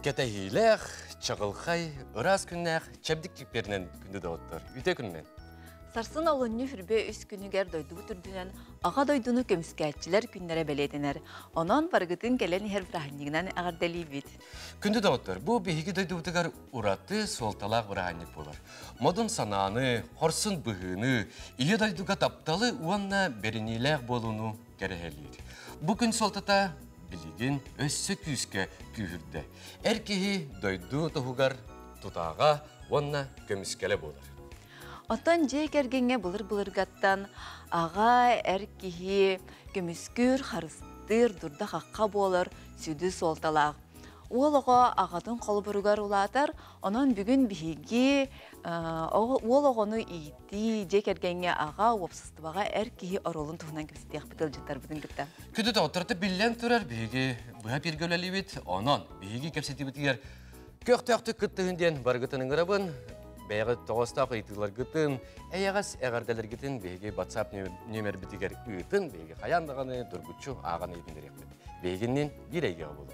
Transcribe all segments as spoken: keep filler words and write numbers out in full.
Кетehilek, çağılxay, ıraz künnəx, çəbdik kiplerinin gündü doğuttur. Üte künnen. Sarsın olunnu hürbe üst günüger doyduğu türdünen ağa doyduğunu kömüskәtçiler günlere belediler. Onun bargıtın gelen her brahanliğinden ağır delibid. Gündü doğuttur. Bu bihigi doyduğutugar uratı soltalaq brahanlik bolar. Modun sanağını, horsun bıhını, iyi doyduğuga taptalı uanna berinilek bolunu gerehelir. Bugün soltata biligin össü küske kühürde. Erkehi doyduğu tohugar tutağa uanna kömüskele bolar. Otan jek ergenge bulur bulurgattan ağa erkehi kömüskür harıstır durda haqqa bolar südü soltalaq. Ol oğa ağadın kolu burugar ulatar, onun bugün bihigi ol oğunu iyiti jek ergenge ağa opsıztıbağa erkehi orolun tuğunan köstiyaq bitil jıtar budun gıtta. Kütü doğutturdu billen turar bihigi buha bir gölelibit, onun bihigi kepseti bitiger köktüktü kıttığından bargıtının grabın Beyği toğustaq ıytılar gıtın, eğağız eğardeler gıtın, beyği WhatsApp nömer bitiger ıytın, beyği hayandağını durgutçu ağını edindir eklet. Beyğinin bir eygeği bulun.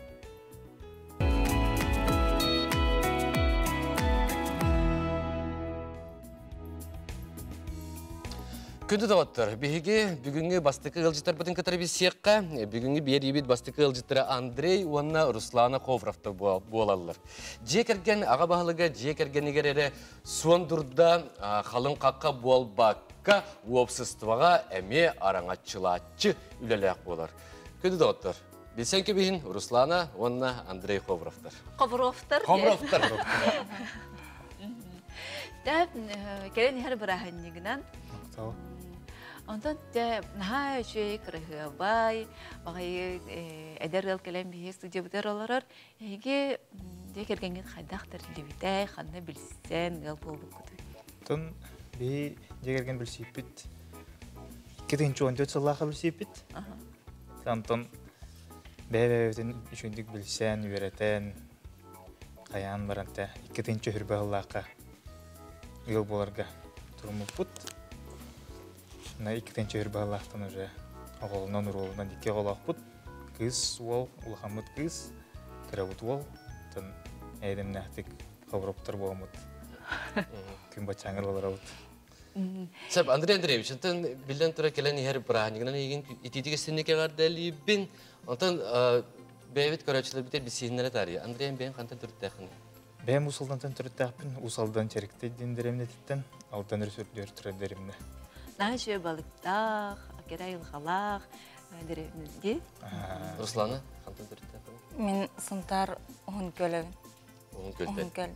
Күнді дауаттар, бейге бүгінгі бастықы ғылжыттар бұтын кітары біз сиаққа, бүгінгі бер ебет бастықы ғылжыттары Андрей, онына Руслана Ховрафта болалылар. Жек әрген аға бағылыға, жек әрген егерері суандұрда қалың қаққа болбаққа уопсыстываға әме араңатчылатчы үлелек болар. Күнді дауаттар, білсен көбейін Руслана, онына Андрей Ховрафтар. Ховрафтар? Ховрафтар. Дәп, керен ехер біраханнигінен. Ondan da naha şey kırığı bay, bakayı ederel kalem bir stüdyo biter olarak, hege dekergengen xadak terlibitay, xanna bilsen gal bol bukudu. Ton bir dekergen bilsipit, kedin çoğun dört sallaha bilsipit. Ton bebevden üçündük bilsen, üretен, kayan baranta, kedin çoğur bağlaqa, gal bolarga durumu put. На иккетенче өрбаллахтан уже оголунан уролунан дике голакпут кыз ол улахамыт кыз кырабут ол тон эдемнахтик хаброптор болмут күн бачаңыр боларабут. Сәп Андрей Андреевич, антон билден тура келен һәр браһанигынан еген итидиге синнеке гардали бин антон бәвит көрәчләр битер бисиннәре тари. Андрей бен кантан төрттәхин. Бәм усалдан төрттәхпин, усалдан черекте диндеремнеттен алтан ресурслар төрдеремне. Наше балыктах, акерайыл халах, деревнизге. Руслана, қантан түртті? Мен сынтар оғын көлігін. Оғын көлтен?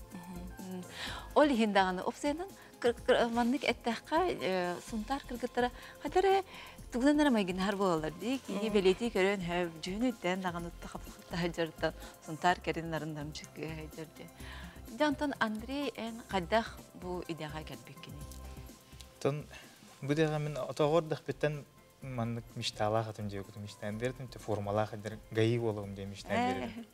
Ол ехендағаны опсайдан, мандық әттәққа сынтар кіргіттара, қадары тұғдан әрамайгін әр болалар дейк, ие белеті көрін әв жүйін өттен дағаны ұтты қапсықта сынтар кәрін арындан жүк әйдерді. Жантан Андрей ән қаддақ бұл идеға кәлбеккені. Bu da men atağırdık bitten manlık miştala hatım diye kutu mişten derdim te formala hadir gayi olalım diye mişten derdim.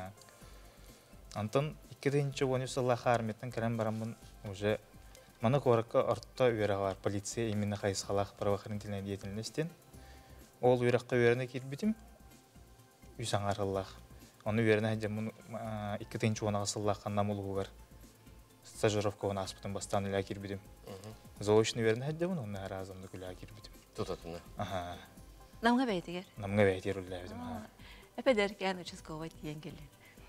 Anton ikinci bonusalla harmetten karan baramın уже mana koraka artta üyere var polisiye imine kayıs halak pravakırın tiline diyetilmişten. Ol üyerekka üyerine kirbitim. Üsan arallah. Onu üyerine hacamın ikinci ona asıllah kannamulu var. Стажировка у нас потом бастан ля кирбидим. Заочный верно хаддавын, он разом да куля кирбидим. Тутатына. Ага. Намга бәйтігер? Намга бәйтер үлләбидим. Әпәдер кен участковый тиен келен.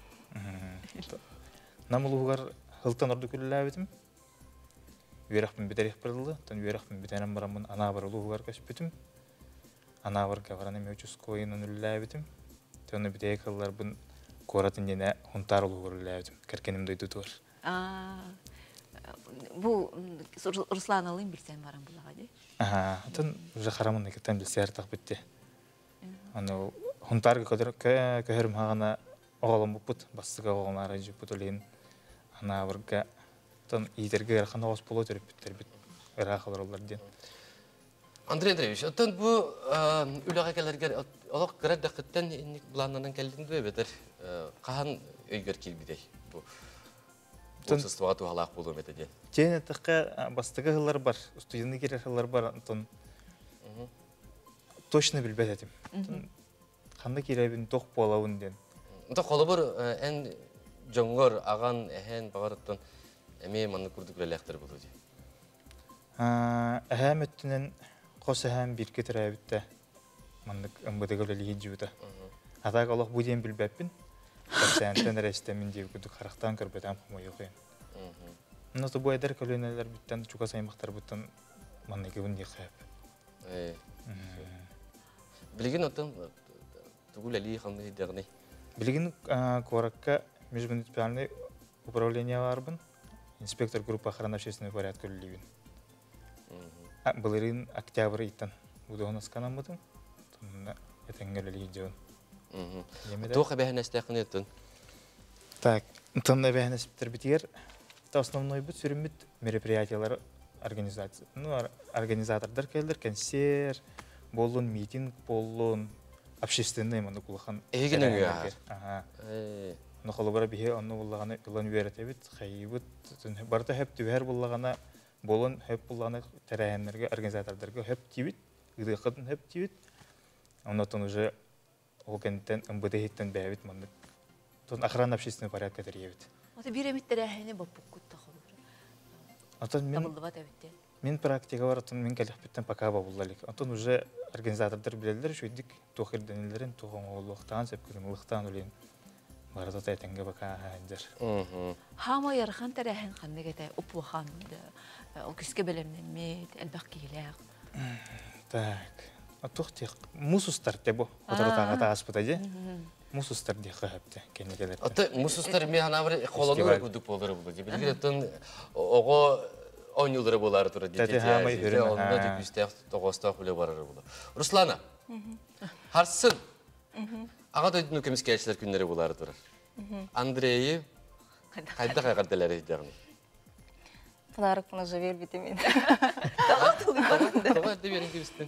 Намылуғар хылтан орды күлләбидим. Үйрақпен бітәрек бірділі, тон үйрақпен бітәрен барамын ана бар ұлуғар көшпітім. Ана бар кавараны мен участковыйнан үлләбидим. Тоны бітәрек қыллар бұн қоратын дене хунтар ұлуғар үлләбидим. Кәркенім дойды туар. Bu Ruslan alayım bilsen varan bulağa de. Aha, tın уже харамын кеттен билсер так битти. Аны хунтарга кадер көһөрм хагана оголым бупут, бастыга оголнары жупут олен. Ана бурга тын идерге хана ос боло төрүп биттер бит. Ара халарлар ден. Андрей Андреевич, аттан бу үләгә келәргә алак кирәк дәкъттән инник планнан келдин бе бетер. Кахан өйгөр килбидей бу. Обществоға туғалақ болуым етеден. Және таққа бастығы ғылар бар, студенті керер ғылар бар, точно білбәт әдім. Қанды керебін тоқ болауын ден. Та қолы бір ән жоңгор аған эхен багараттан эме манны курдук электр болду. Әһәм өттінен қос әһәм бір кетір әбітті мандық ұмбыдығы өлі жуыда. Атақ олық бұден білбәппін, қапсайынтен әрестемін дейі күдік қарақтан көрбетен құмай оқиын. Мұнаты бұл әдір көлінелер біттен, чуға саймақтар бұттан мандығы өндей қайып. Білген оттан түгіл әлі қанды едіғіне? Білген қораққа межмуниципальный управление барбын, инспектор группа охраны общественный порядок өлілейбін. Былырын октябрь иттен будуғын асқанан бұдың, тұнында әтенгел әлі едіғын. Тоқ әбәхін әстәқін еттін? Так, тұнында әбәхін әспіттер бітігер, основной бұд сүрін бұд мероприятиялары организатордар кәлдір, консер, болын, митинг, болын, общественный мұнды құлыған. Егінің өйәр? Нұқылы бара бейе оны болағаны ұлан өйәрет әбіт, қайыбыт, барда әп түвәр болағана болын әп болағаны тәрәйінлерге, организатордарға әп тейбіт, ұйды қытын әп тейбіт. Оннатын уже ол кәнттен ұмбыды еттен бәйбіт мұндық. Тұн охрана общественный порядка тәрейбіт. Ота бір әметтері әхіне баппық күтті қолыр. Мен практика бар, мен кәлік біттен пока бабылдалик. Антон уже организатордар білелдер, шөйдік тоқырденелерін тоқын оғылықтан, сәпкірін ұлықтан өлейін. Барыда тәйтенге бака әндер. Хама ярхан тәрәхін қанды кәті ұпуғанды, ол күске бәлемнемет, әлбәқ кейләқ. Так, тоқ тек мұсыстар те бұ, отыратаға тағас бұта Мусустар дихы хәпті, кәнекелер. Аты мусустар мен анавыр қоланы күдік болдыры болды. Білген еттен оғы он жылдары болары тұры. Тәті хамай үрін. Онында декбістек тоғыста құлы барары болды. Руслана, харсын. Аға дойдың өкеміз кәлшілер күндері болары тұрыр. Андрейі қайда қайғардылары едіғын? Подарок мұны жавер бітемен. Тоға әді берін кебістің?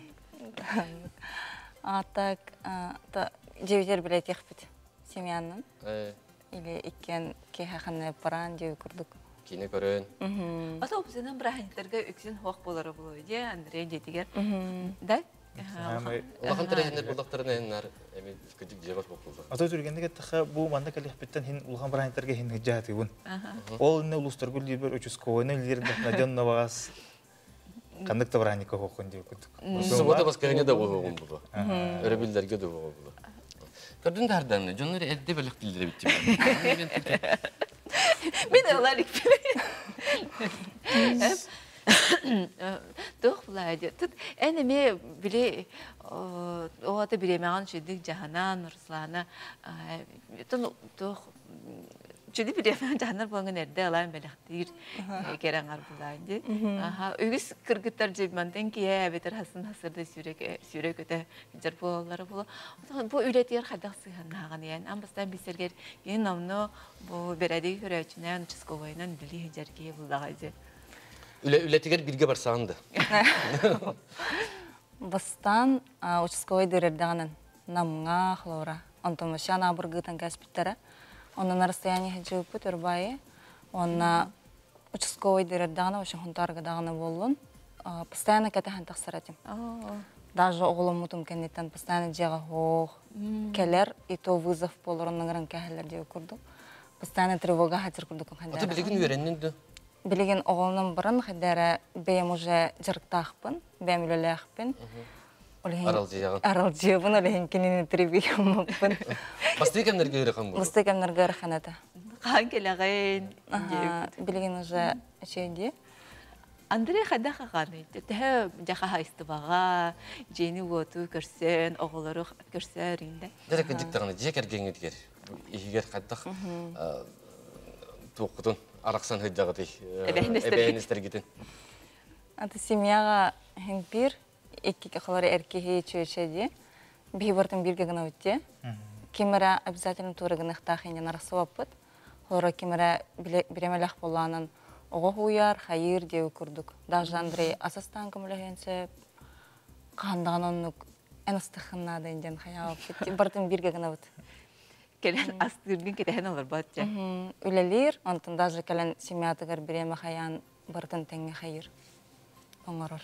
А так, жевдер білет еқпіт семьянның. Или ikкен кейхақаны паран жеу күрдік. Кейіне көрін. Ата опсынан бір әхінтерге үксін хоқ болары болу де, Андрей жетігер. Да? Олақын тәрәхендер болдақтарына әннар күдік жевақ болып болды. Ата түргендігі тұқа бұл манда кәліқпеттен ұлған бір әхінтерге хен ғыджаты бұн. Ол үні ұлыстар гүл дейбір өчісковайны үлдерді наден навағас қандықта бір әхінекі хоқын деу күдік. Сұбата басқағыне да оғығын болды. Өрі білдерге де оғы болды. Көрдің дәрдәні, жонлары әдді бәлік білдірі бітті. Мен оларық білі. Тоқ бұлайды. Әнеме біле, оғаты білемеған шедік жағанан, Руслана. Тоқ Çünkü bir defa canlar bu nerede alayım belirtir gelen arbulaydı. Aha, ügüs kırgıtlar cebimden ki ya beter hasın hasırda sürek sürek öte jarbolları bulu. Bu üretiyor kadaksı hanağın yani. Ambastan biserger yeni namno bu belediye hürriyetinden çıskoynan dili jarkiye bulağaydı. Üle ületiger bilgi var sandı. Bastan uçskoy dererdanan namga xlora. Antomasyan aburgıtan kaspittara. Он на расстоянии живут Турбае, он на участковой директорна, очень хунтарга дагана болон, постоянно катахан тахсаратим. Даже оглом мутум кеннитан постоянно джага хох, келер и то вызов полорон награн кахелер дев курду, постоянно тревога хатир курду кам хандера. А ты билеген веренненді? Билеген оглом баран хандера бем уже жарктахпын, бем үлелехпын. Аралжиябын олеген кенені требеймаппын. Басты кемдерге өріқан болды? Басты кемдерге өріқан еді. Қан келағын? Білген уже әшейінде. Андрей қада қағаны? Тәхі жақа хайсты баға, жені өту көрсен, оғылары көрсерінде. Дәрі кәдіктіғаны жек әргенге дегер. Егер қаддақ тоқытын арақсан høйдағыды әбәйіністер кетін. Аты семьяға хенпир, Екі кақылары әркеге чөйшеді, бей бартын бірге ғына өтте. Кемері обязательно туры ғынықтақ енен арасы вапыт. Олары кемері біремеліқ боланын оғы ұяр, хайыр деу күрдік. Даже Андрей асастан көмілігенсеп, қандаған онық әністіқынна дейінден қая вапыт. Бартын бірге ғына өт. Келен астырген кетен олар бәтче. Үлелер, онтын даже келен семьятығыр біреме қаян бартын тәңге хайыр. Оңырыр.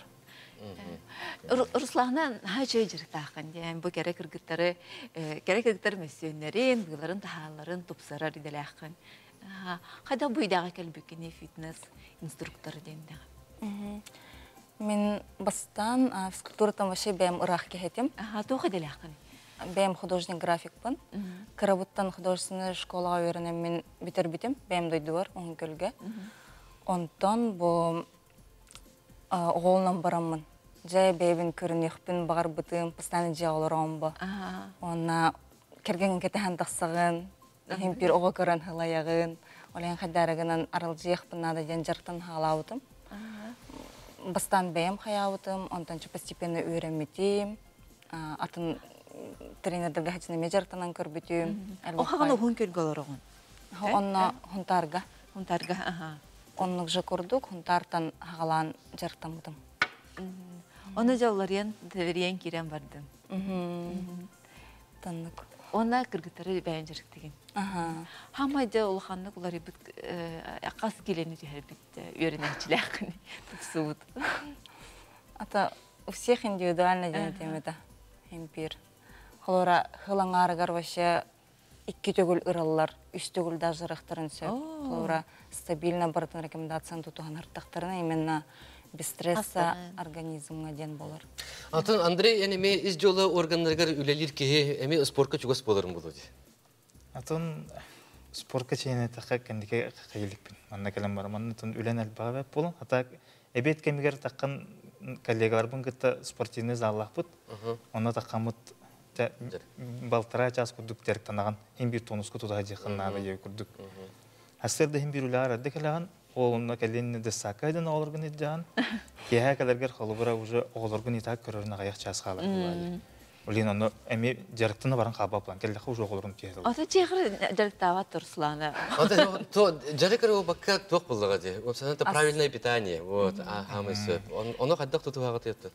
Руслана хачы жыртақын, бұл керек кіргіттары, керек кіргіттары мәсүйінлерін, бұларын тағаларын тұпсарар иделәқын. Аха. Қайда бұйдағы кәлбекіне фитнес инструкторы деймдегі? Мен бастан физкультурatan вообще бәм ырах кехетем. Аха, тоғы деляқын. Бәм художник графикпын. Карабуттан художественный школаға өйренем мен битер битем. Бәм дойду бар, оң көлге. Онтан бұл оғылынан барамын. Жай бәйбін көрін еқпін, бағар бұтым, пыстаны жа олар оңба. Онна керген кетіған тақсағын, хемпир оға көрін хылаяғын, олайын қадарығынан арылжы еқпін нада ден жарқтан халауытым. Бастан бәйім қаяуытым, онтан постепенно өйреметем, атын тренердерге хәтсіне жарқтанан көрбетем. Оғағын оғын көлге олар оғын? Онна хунтарға. Хунтарға, аха. Оннық жы көрдік, хунтартан хағалан жарқтан бұдым. Оны жаулариян тәвериян керен бардым. Таннық. Она кыргыттары бәйін жарықтеген. Хамайда олғанлық олар қас келені жүйер бітті, өрінәчіләқін тұтсуыд. Ата, у всех индивидуально денетем это, хемпир. Холора хылаңарығар ваще икки төгіл ыралар, үш төгіл даже рақтарын сөп. Холора стабильно бартын рекомендацияны тұтуған артақтарына именно без стресса организмға ден болар. Атын Андрей, әнеме из жолы органдарғар үлелер кеге, әме спортқа чугас боларым болады? Атын спортқа чейіне таққа кәндеке қайылықпен. Манна кәлем бар, манна тұн үлен әлбаға бәп болын. Ата әбет кәмегер таққан коллегалар бұн күтті спортивный заллақ бұд. Оны таққан бұд балтыра час күрдік тәрік танаған. Хем бір тонус күтуға жеқынна бәйе күрдік. Әстерді хем бір үләғар әдді кәліған. Олында кәлені дәсақайдың оғылырғын едіған. Кеға кәлергер қолыбыра уже оғылырғын етақ көрірін ағаяқ час қалар. Олен оны әме жарықтыны барын қаба план. Кәлдіқі уже оғылырғын түйеді. Ата чеғыр жарықтава тұрсыланы. Жарықыр ол баққа тоқ болдыға де. Это правильное питание. Оны қаддақ тұтуға ғыты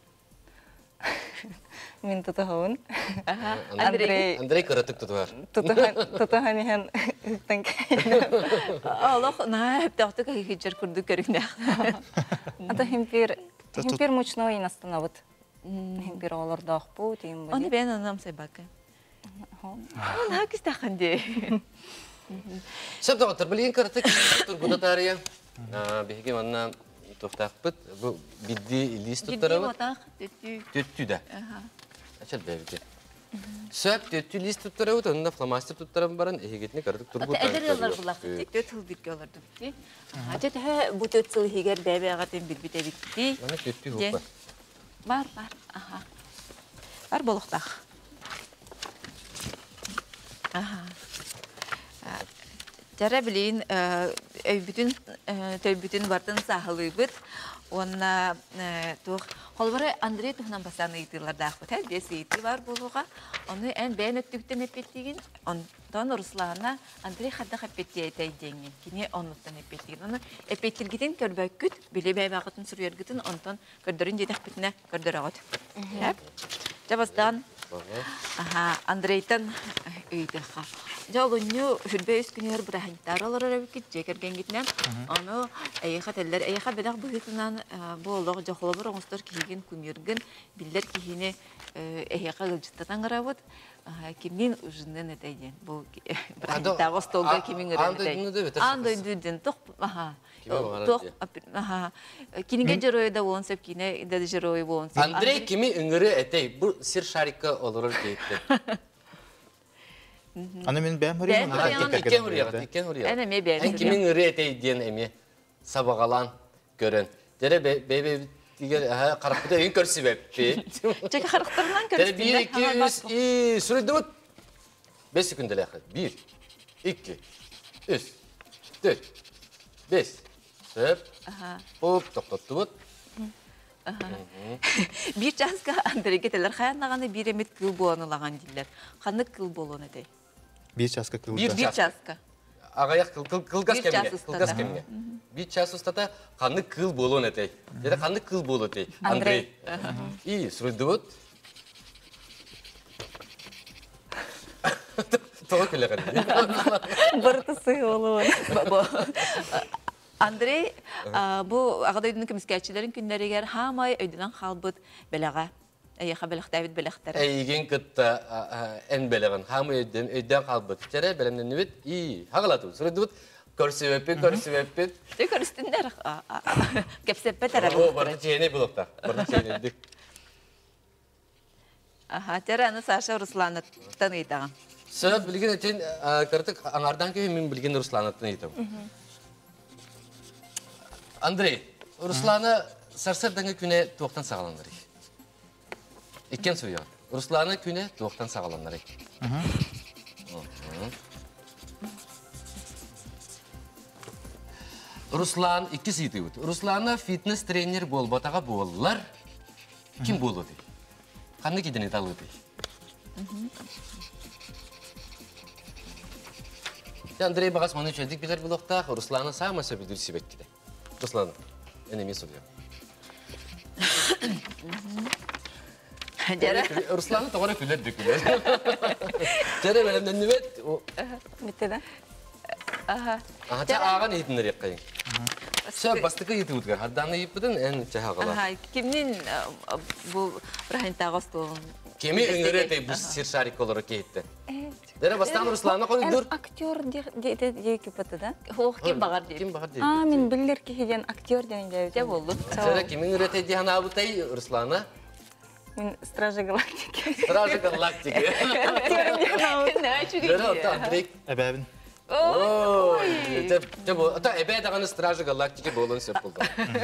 Мен тұтығауын. Андрей. Андрей көрітік тұтуғар. Тұтығаны ген үктен кәйін. Аллах, на әптіғті кәйі жар күрді көрігіне. Ата хемпир мучной инастанавыд. Хемпир оларда ақпу, дейін бұл. Оны бәйін анам сайбақы. Оны хакис тақынде. Сәп дағыттар, білген көрітік тұрғыда тария. Бейге манна тоқтақпыт. Бұл бидді лист тұттары бұд. Төттү да. Ачат бәйбіде. Сөп төттү лист тұттары бұд. Онында фломастер тұттары барын. Егетіне көрітік тұрғыда. Әдір елар бұлақ бітті. Төт хыл бітке олар бітті. Ачат бұ төт сыл егер бәйбі ағатын білбіте бітті. Мана төттү хуп бар. Бар, бар. Бар болуқтақ. Жара білейін, өйбітін бартын сағылы бұд. Онна тұқ. Қолбары Андрей тұхынан басаны етілерді ақпыт. Әл бес еті бар болуға. Оны ән бәйін өттігіттен әпеттеген. Ондан Руслана Андрей қаддақ әпетті әйтәйденген. Кене онлықтан әпеттеген. Оны әпеттілгіден көрбәк күт, біле бәй бағытын сүрергітін, ондан көрдірін жедек бітіне көрдір ағыт. Жабастан Андрейтан өйдіға. Жалынны хүрбе үскінер бұрахынтар олар әрәбікет жекерген кетінен. Оны әйеға тәлілер, әйеға бәдақ бұғытынан болығы жоқылы бір оңыстар кейген көмерген, білдер кейіне әйеға ғылжыттатан ғырабыд. Кемнен ұжыннан әтәйден. Бұл бұрахынтағы столға кемін ғырабыд. Андай дүден тоқ. Кинеге жыройда болын сөп, кине дәді жыройы болын сөп. Андрей кеми үңірі әтей, бұл сир шарикка олырыр кейіпті. Аны мен бәм өреймін. Икен өрияғыт, икен өрияғыт. Әне ме бәм Ән кеми үңірі әтей ден әме сабағалан көрін. Дәрі бәйбе дегер қарақпыда үйін көрсі бәппі. Чекі қарықтарынан көрсі. Дәрі бір, екі, үз, и сүреді бұд. Бес секунділі әқі. Bir, iki, üç, dört, beş. Сөп. Бұп, тоқтатты бұд. Bir жасқа Андрейге тәлер қаянлағаны бір емет кіл боланылаған дейлер. Қаны кіл болуын әдей? Bir жасқа кіл Bir жасқа. Ағаяқ кілгас кәмге. Bir час ұстата қаны кіл болуын әдей. Деді қаны кіл болу әдей. Андрей. И, сүрілді бұд. Тоғы көлі қаны. Бұрты сұғы олуын. Андрей, бұл ағада өйдінің кіміскәтшілерін күндерігер хамай өйдінен қалбыд бәліға. Әйеға бәліқ дәвид бәліқтері. Әйген күтті ән бәліғын. Хамай өйден қалбыд. Тәрі бәлімден өйд, и, хағылаты бұд. Сұрайды бұд, Көрсүбеппит, көрсүбеппит. Текер үстүндер кепсеппе тарап. О, барды чейне булукта. Барды чейнедик. Аха, тераны Саша Русланы таныйтаган. Сөп билген өтен кыртык аңардан кейін мен білген Русланатын етім. Андрей, Русланы сарсырдаңы күне туақтан сағаланыр. Еккен сөйі. Русланы күне туақтан сағаланыр. Руслан, екі сейті өт. Русланы фитнес тренер болбатаға болылар. Кім болуды? Қанны кеденет алуды? Андрей бағас мұны чөлдік білер бұлықтақ, Русланы сағымаса білдір себек кеді. Русланы, әнеме сөйлеу. Русланы тоғыры күлер дөкілер. Жәрі бәлемден нүбет? Бітті да? Аға, аған етінер ек қайын. Сөп бастықы еті өтігер. Арданы еп бұдың ән чаға қала. Кімнен бұл Рахинтағы столын? Кеме өңірі әтей бұл сиршарик олары кейтті. Дәрі бастан Русланы қойып дүр? Актер дейкі бұты да? Оқ, кем бағар дейіп? Кем бағар дейіп? А, мен білдер кейден актер деген жәй. Де болды? Сәрі кемен өреті дейін абытай Русланы? Мен Стражи Галактики. Стражи Галактики. Дәрі отта Андрей. Әбәбін. Ой, ата эбе даганы Стражи Галактики болон сөп болды.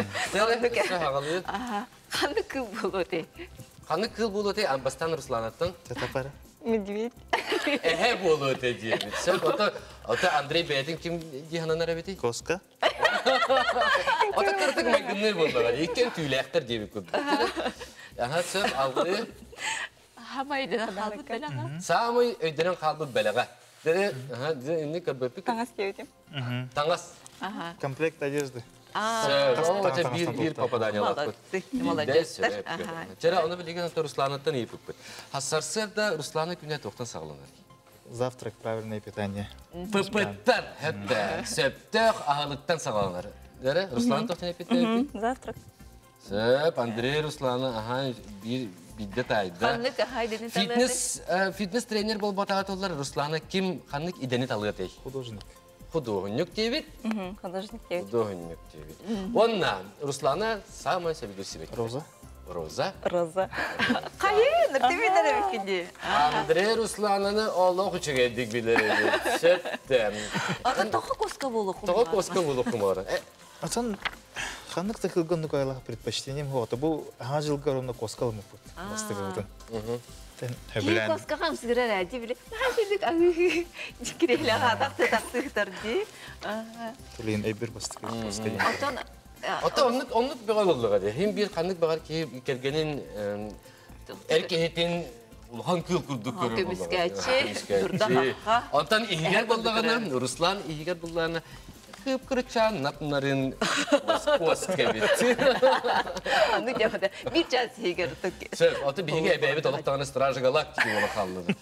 Қанды кыл болуды? Қаны кыл болуды, бастан Русланаттың? Татапара. Медведь. Эхе болуды дейбіт. Сөп, ата Андрей бәйтін кім дейхананар әбеті? Коска. Ата кыртық мәгіннер болмаған, екен түйіләқтір дейбіт көбді. Аха, сөп, алғы. Хамайдың қалбыт бәліға? Самый өйденің қалбыт бәліға. Дәрі, әні кәбіпі? Таңас кеуетем. Таңас. Комплект одежды. Сөп, бір попадание лақ бұд. Молодецтер. Жәрі, оны білеген өті Русланаттан епіп бұд. Хассарсырда Русланы күне тоқтан сағыланар. Завтрак, правильное питание. Пыпыттар, әпті, сөптіқ ағылықтан сағыланар. Дәрі, Русланы тоқтан епіп бұд? Завтрак. Сөп, Андрей Русланы, аға, бір бидде тайды. Қанлық ағайдені талады? Фитнес тренер бол батағат олар. Русланы кім қанлық идені талығы тей? Художник. Художник дейбет? Художник кеуетем. Художник дейбет. Онна, Русланы самай сөбігі себек. Роза. Роза. Роза. Қайын, үртемен әрекенде? Андрей Русланыны олық үшіге дек білер еді. Сөттім. Ата тоғы коска болу құмар? Тоғы коска болу құмар. Асан, ханық тақылғанды қайлаға предпочтением хоғаты. Бұл аңа жылғы ұрымда коскалы мұқ бұд. Бастығы бұдың. Кей коска қамсығырар әді біле. Мәжілік ағы жікірелі ғадақ тақтықтар де. Төлейін әйбір бастығы коска. Отан... Ата онлық бұға болдыға де. Хем бір қанық бағар кейіп келгенін әркетен ұлған күл күрдік көрір болдыға. Көміскәтші, тұрда хаққа. Онтан ихигер болдығына, Руслан ихигер болдығына қып күрітчан напнарын коска бетті. Аны жамада, бір жас егер тұк. Сөп, оты бігі әбәйбет олықтағаны Стражи Галактики олы қалды.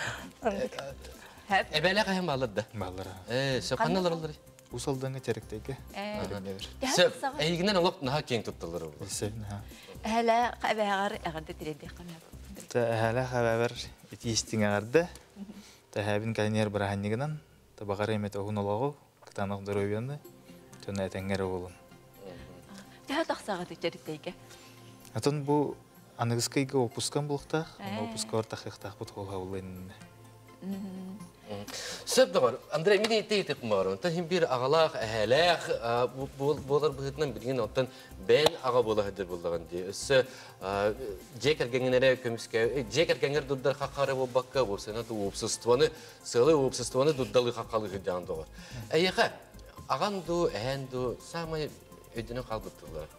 Әбәйлі қайын балырды? Балыра. Сөп, қанналар олар? Усалдаңы теректегі. Сөп, әйгінен олық наға кең тұттылыр ол. Есебін, ха. Әлі қабағар әғарды тіреді қамап. Та әлі қабағар етейістің ағарды. Та әбін кәлінер бір әханнегінен. Та бағар емет оғын олағу. Кытанық дұру өйенді. Төні әтәңгер оғылын. Тәі тақсаға түчеріктейге? Атын бұл анығызкайға опускан бұлықтақ. Опуска ортақ иқтақ бұд қолға олайынында. Сөп дағар, Андрей, мен етті етіп құмағыр. Онтан хем бір ағалақ, әхәләқ болар бұғытынан білген, онтан бән аға бола әдір болдаған де. Өсі жек әргенгенері көміске, жек әргенгер дұддар қаққары болбаққа, болсына да опсыстуаны, сылы опсыстуаны дұддалы қаққалы хүддіған дұғар. Әйеқа, аған ду, ән ду, самай өйдінің қалбыттылар.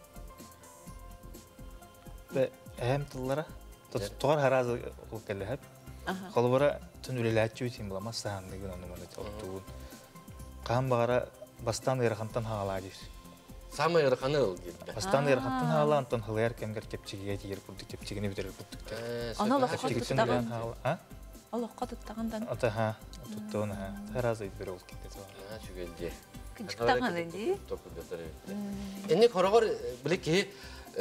Әм тұллара, тұғар харазы ол кәлі әп. Қолыбара түн өлеләтчі өйтейін бұламаз сағандығын оны мұны толықтуын. Қаған бағара бастан ғырақантан хағала дейір. Самай ғырақаны ол келді. Бастан ғырақантан хағала, антон хылайар кәмгер кепчігеге дейір бұлдық, кепчігіне бітірір бұлдық. Ана лаққа тұттаған? Лаққа тұттағандан? Ата ха, тұтты оны ха. Таразы өйдбері ол кетті. Чүгелде. Күнчіктағаны де? Әне қорағыр білік ке,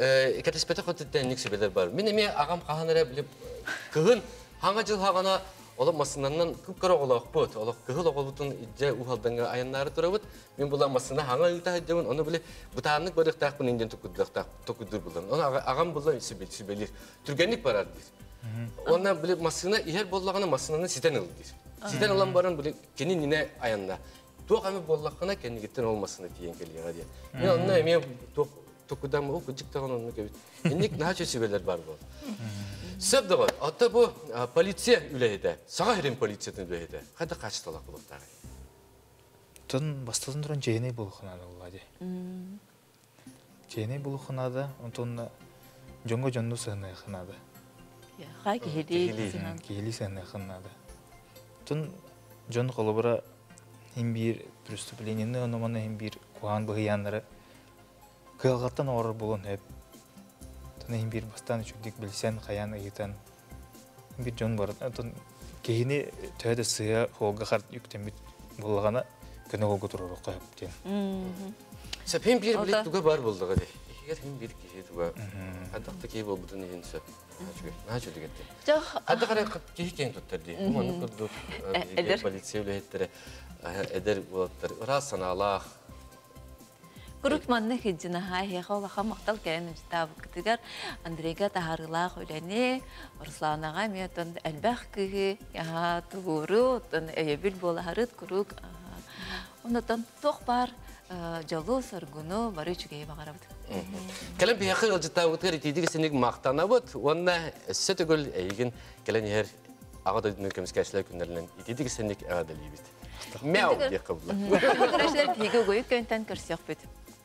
кәтеспеті қоттеттен нексебелер бар. Мен еме ағам қағанары біліп, күгін Хаңа жыл хағана Ola masınandan kıpkara olaq bot, ola kıhıl oğulutun ije uhaldanга ayanları turabıt. Men bula masına hanga ıta edemün, onu bile butanlık barık taq bunu inden tokudur, tokudur bulan. Onu ağam bula sübelir. Türgenlik barardır. Ona bile masına iher bollağına masınanı siten ıldır. Siten olan barın bile kenin yine ayanla. Tuğ kami bollağına kendi gittin olmasını diyen geliyor diye. Men onunla emeğe tokudan mı o gıcık tağın onu kebit. Enlik naha çösübeler bar bol. Sebde var. Hatta bu polisiye üleyde. Sağa herin polisiyetin üleyde. Hayda kaçtı olaq buluk dağı. Тон бастадан туран жээнэй булухунада буллади. Жээнэй булухунада, онтон жонго жонну сыгынай хынада. Ха кихили. Кихили сыгынай хынада. Тон жон колобура хим бир преступлениені ономана хим бир куан быгыяннары кыалгаттан орор болон хеп. Тон хим бир бастан чүгдик билсен каян ыйтан бир жон бар. Тон кихини төйдө сыя хога харт юктемит булгана Kena olgu turur okuyup diyen. Sep hem bir bilet tuga bar buldu gadi. Eğer hem bir kişi tuga. Hatta ki bu budun yiyin sep. Ne çöldü gitti. Hatta kadar kişi kendi tutturdu. Umanı kurdu. Polisiye öyle ettere. Eder bulatlar. Ora sana Allah. Kuruk manne hicina hay heqa ola maqtal kenen jitab kitigar Andreyga taharıla öleni Ruslanaga meton elbaq ki ya tuğuru ton ebil bola harıt kuruk. Ondan toq bar jalı sargunu barı çügeye bakarabdı. Kelam bir yakın jitab kitigar itidik senik maqtanabıt. Onna setgül egin kelen yer ağda mümkünüz kaşlar günlerden itidik senik ağda libit. Meow diye kabul. Arkadaşlar peki koyup könten kırsak bit.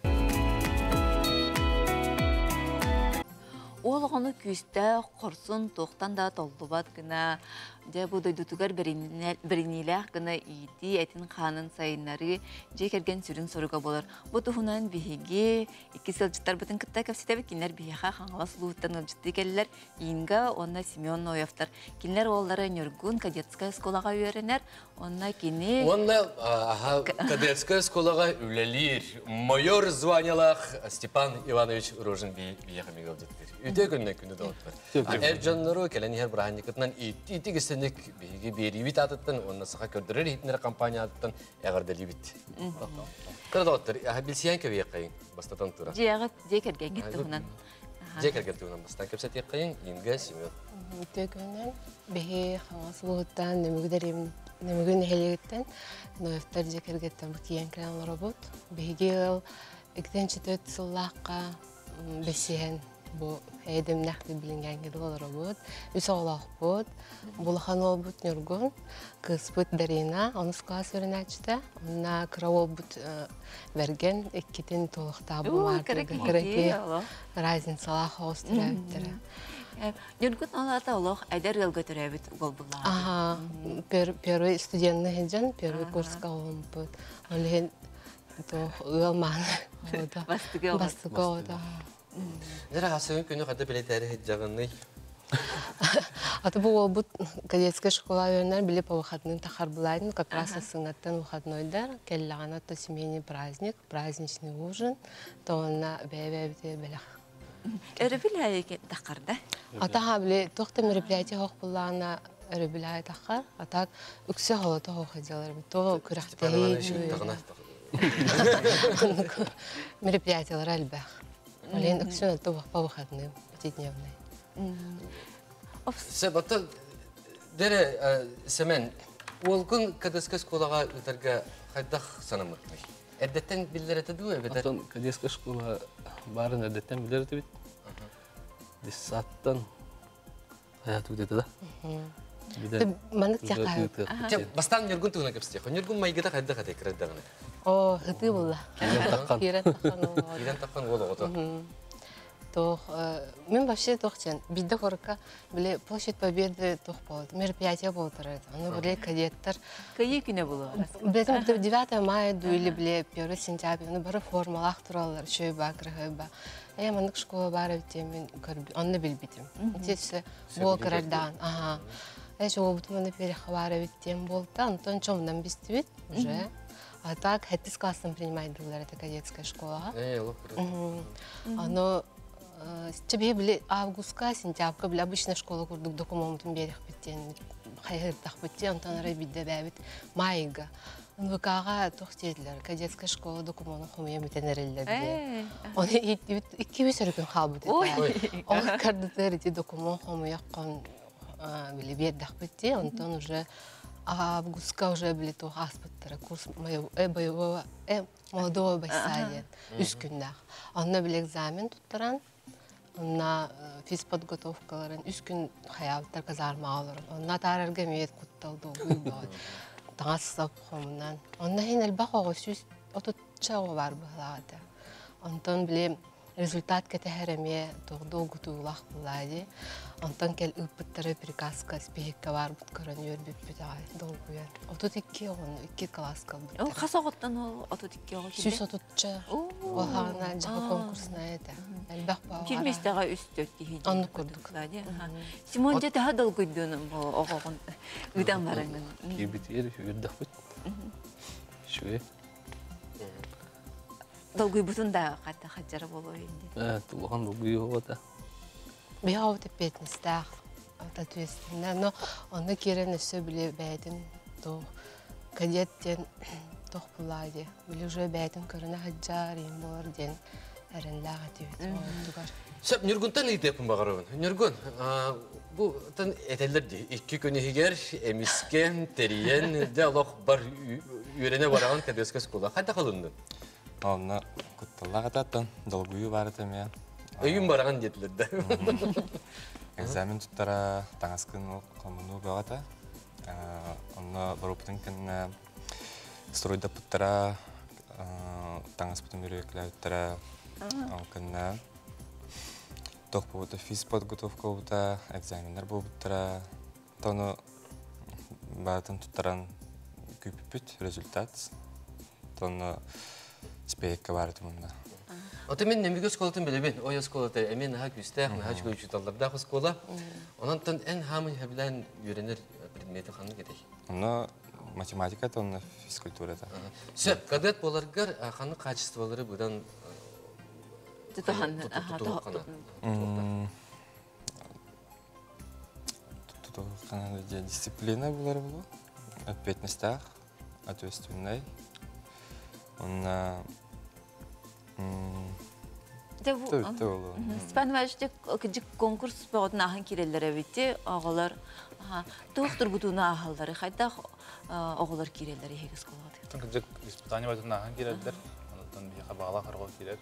Oğlanı küste korsun toqtan da tollubat gına de bu doydutugar birinilah gına iyidi etin kanın sayınları jekergen sürün soruga bolar. Bu tuhunan bihigi iki sılcıtlar bütün kıtta kapsitebit kinler bihiha hangalas luhuttan ılcıttı gelirler. Inga onna Simeon Noyoftar. Kinler oğulları Nürgun Kadetskaya skolaga öğrenir. Onna kini... Onna Kadetskaya skolaga ülelir. Mayor званялах Степан Иванович Рожин bihiha migavcıttır. Üde günne günü de otlar. Ercanları kelen yer brahannikatından iti gitsenik bihigi beri bit atıttın. Onna sağa kördürür hitnere kampanya atıttın. Eğer deli bit. Kada da otlar. Bilsiyen kevi yakayın. Bastatan tura. Jeğat jekergen gitti hunan. Jeker gitti hunan. Bastan kepset yakayın. Inga Simeon. Üde günden bihi hangas buğuttan nemügderim nemügün heliyitten. Noyaftar jeker gitti. Bukiyen kren robot. Bihigi yıl ikten çıtıt sılakka besiyen. Bu edem nakli bilingen gibi olur robot. Üç oğlak bot. Bulhan ol bot Nürgun. Kız bot Darina. Onu sklas öğren açtı. Ona kıra ol bot vergen. İkiden toluk tabu vardı. Kırıkı. Razin salah ostura bitir. Nürgun olata olaq eder yıl götürübüt gol bular. Aha. Первый студентный хеджан, первый курска он бот. Он хен то ылман. Bastıgı Bastıgı oldu. Nere hasığın günü kadar bile tarih edeceğini? Аты бұл бұл кадетская школа өңір біліп выходным тахар бұлайдың, как раз сыңаттан выходнойдар, келлаған аты семейный праздник, праздничный ужин, то онна бәй-бәй-бәй бәліқ. Өрі білі тақарда? Атаға білі, тоқты мероприятие хоқ бұлағына өрі білі тақар, атақ үксе холоты хоқ еділер, то күрәқтейі мероприятиялар әлбәқ. Олен үксен өтті вақпа выходным, пятидневный. Себатта дере Семен, олгун Кадетская школага үтәргә хайдах санамытмый. Әдәттән билдер әтәдү бедер. Антон Кадетская школа барын әдәттән билдер әтәбит. Десаттан хаят үтәде да. Маннык тяқай. Бастан Нürgun тугына кепстех. Нürgun майгыда хайдах әтә кирәдәгәне. О, хыты булды. Кирәт таққан ол. Кирәт таққан ол ото. Тох, мен вообще тохчен. Бидде хорка, биле площадь Победы тох болды. Мероприятие болды. Аны биле кадеттер. Кайы күні болу? Билетім девятое мая дуйли биле первый сентябрь. Аны бары формалақ туралар, шөй ба, кірғай ба. Әй, мандық школа бары бітем, мен оны білбітім. Тетісі бол кірардан. Әй, шоу бұтым аны переха бары бітем болды. Антон чомдан бісті бит уже. А так, хәттіс классын принимайдылар, это кадетская школа. Эй, лох. Оно Тебе были августка, сентябрька, были обычная школа, курдук документом берег битен. хайырдах битти онтон ара бидде бәбит майга. Нукага тохтедлер кадетская школа документов хумия митенереллер ди. Оны икки бесөркөн халбыт. Ол кардытер ди документ хумия кон били беддах битти онтон уже августка уже били то аспыттара курс боевого э молодого бойца үч күндах. Онна бил экзамен туттаран. Онна физподготовкаларын үч күн хаялтар казармалар. Онна тарарга мет кутталды уйбат. Таңасып хомнан. Онна хен элбак огысүз отуччаго бар балагата. Онтон билем результат кетехереме тогдо гутулах булади. Онтон кел ыппыттары приказка спехикка бар бут көрөнөр бүппүтай долгуяр. Отут икки он икки класс калды. Ол касагыттан ол отут икки ого Сүз отучча. Ол хана жака конкурсна эте. Элбак баа. Кирместага үстөт дихи. Аны көрдүк. Симон жете хадал гүйдөнүм бу огогун ыдан бараңын. Кибит ери үрдах бит. Шуе. Долгуй бутунда ката хаджара болоо инде. Э, тулган бугуй ота. Бияу тепетнистах. Ответственно, но он кирен все были беден, то кадеттен тох булади. Были уже беден, корона хаджар, им борден, эренлагати. Сөп Нюргунтан идепін бағарауын. Нюргун, бұл тан этелдерді. Икки көне хигер, эмискен, териен, де алақ бар үйрене бараған кәдеске скола. Қайда қалынды? Онна кутталлага таттан долгую барыты мен. Үйін бараған детілерді. Экзамен туттара таңаскын коммуну бағата. Онна барупытын кінна стройда пыттара таңас пытын үйрекілі өттара. Кінна тоқ бұғыта физподготовка бұғыта, экзаменер бұғыттара. Тоны барытын туттаран көпіпіт результат. Тоны спейкка барыты мұнда. Ота мен немеге сколатын білебен, ой сколата, әмен ха күстәк, ха жүгөйші таллардағы скола. Онан ән хамын әбілән үйренер предметі қаны кетей. Оны математика, оны физкультура. Сөп, кадет боларғар қаны качестволары бұдан Тұтуғаны. Тұтуғаны дисциплина болар болу. Ответностях, ответственной. Онна... Степан Иванович, кыжык конкурс бағытын ағын керелер әбетте, ағалар тоқтыр бұтуына ағалары, қайда ағалар керелер егіз қолады? Кыжык испытание бағытын ағын керелер, онытын бейқа бағала қарғы керер.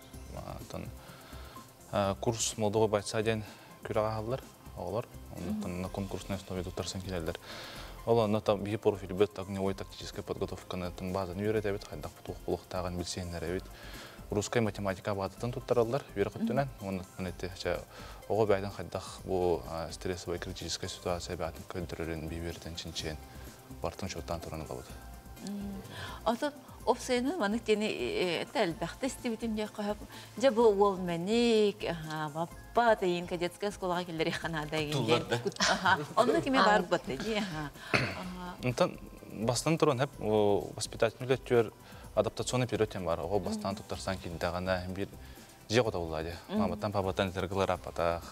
Курс молдығы байтса ден күр ағалар, ағалар, онытын конкурсына основе тұттарсын керелер. Ол оныта бей профиль бөт огневой тактическая подготовканы базаны үйрет әбет, қайдақ бұтуқ бұлықтағын білсейіндер әбет. Русская математика баатытын туттаралар, үйрекөттінен. Онытын әтті, оғы бәйден қайдақ бұл стрессовая критическая ситуация бәйтін көндірерін бейберден чинчен бартын шоттан тұраны қалуды. Отын, опсайны манык дені әлбәқті істебетін де қойып, же бұл ол мәнік, баппа дейін кадетская сколаға келдері қанада келдер. Онны кеме барып бәтті де. Онтан, бастан тұрын әп, воспитательный төр адаптационный период бар. Ол бастан туттарсан келдіғана бір жеқ ота болады. Маматтан папаттан зергілер апатақ,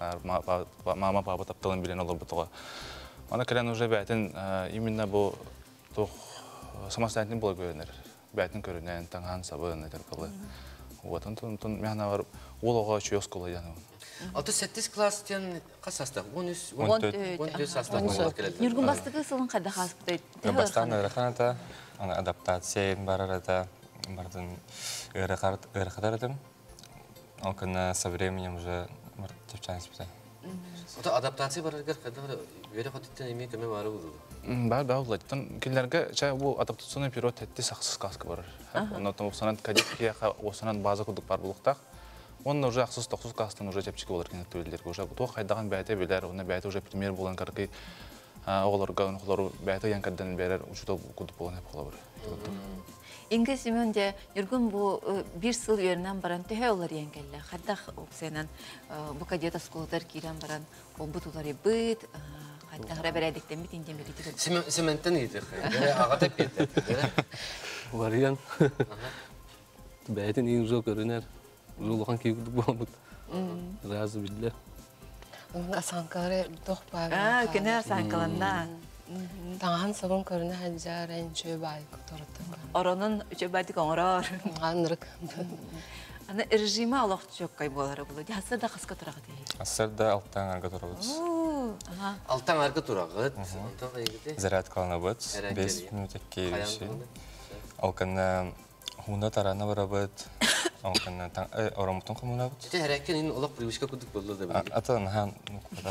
мама папа тапталын білен олар бұтыға. Ана кәлен уже бәйтін именно бұл самостоятельный бола көрінер. Бәйтін көрінен, таңған сабын әдіргілі. Оттын мәна бар, ол оға үші өсколы яны. Алты сәттіз класстен қас астақ? он төрт астақ болар келеді. Нүргін бастығы сылын қайда қасып дойды? Бастан өріқаната, адаптация барарата, бардың өріқатаратым. Ол күні со временем уже девчан испытай. Ота адаптация барарғар қайда өре қотеттен емей көме бары бұлды? Бар, бар ұлайды. Келдерге бұл адаптационный период әтті сақсыз қасқы барыр. Ондан осынан кадетке осынан база күдік бар бұлықтақ. Онда уже ақсыз тоқсыз қастың уже жепчікі болар кенет төлдерге. Тоқ қайдаған бәйті білер, оны бәйті уже премьер болған қарқи оғыларға, оғылары бәйті янкаддан бәрер ұшыда күдік болған әп қола бар. Инге Семен де Нүргін бұл бір сыл өрінен баран төхе олар енгелі. Қайдақ оқсайынан бұл кадет асколдар кейрен баран ол бұтулары бұд, қайдағыра бәрәдіктен бет инден бәрі тегіл. Сементтен еді қай, ағатап кетті. Вариан. Бәйтін ең жол көрінер. Жолған кейгілік болған бұд. Разы білдер. Асанкалары тоқ бар. Күні асанкаланда. Таңахан собон көріне хаджарайын чөй бай күторыттың. Оронун үчөбәдик оңорор. Анырык. Аны режима алақ чөккай болары болу. Хасыр да қысқа тұрағы дейі. Асырда алттан арга турабыз. Алтан арғы тұрағыт. Алтан қайгыды. Заряд каланабыз. беш минут экке ериши. Алканна хуна тарана барабыз. Алканна орамутун комунабыз. Те әрәккен ин олақ привычка күдік болды да білген. Атын хан нукпада.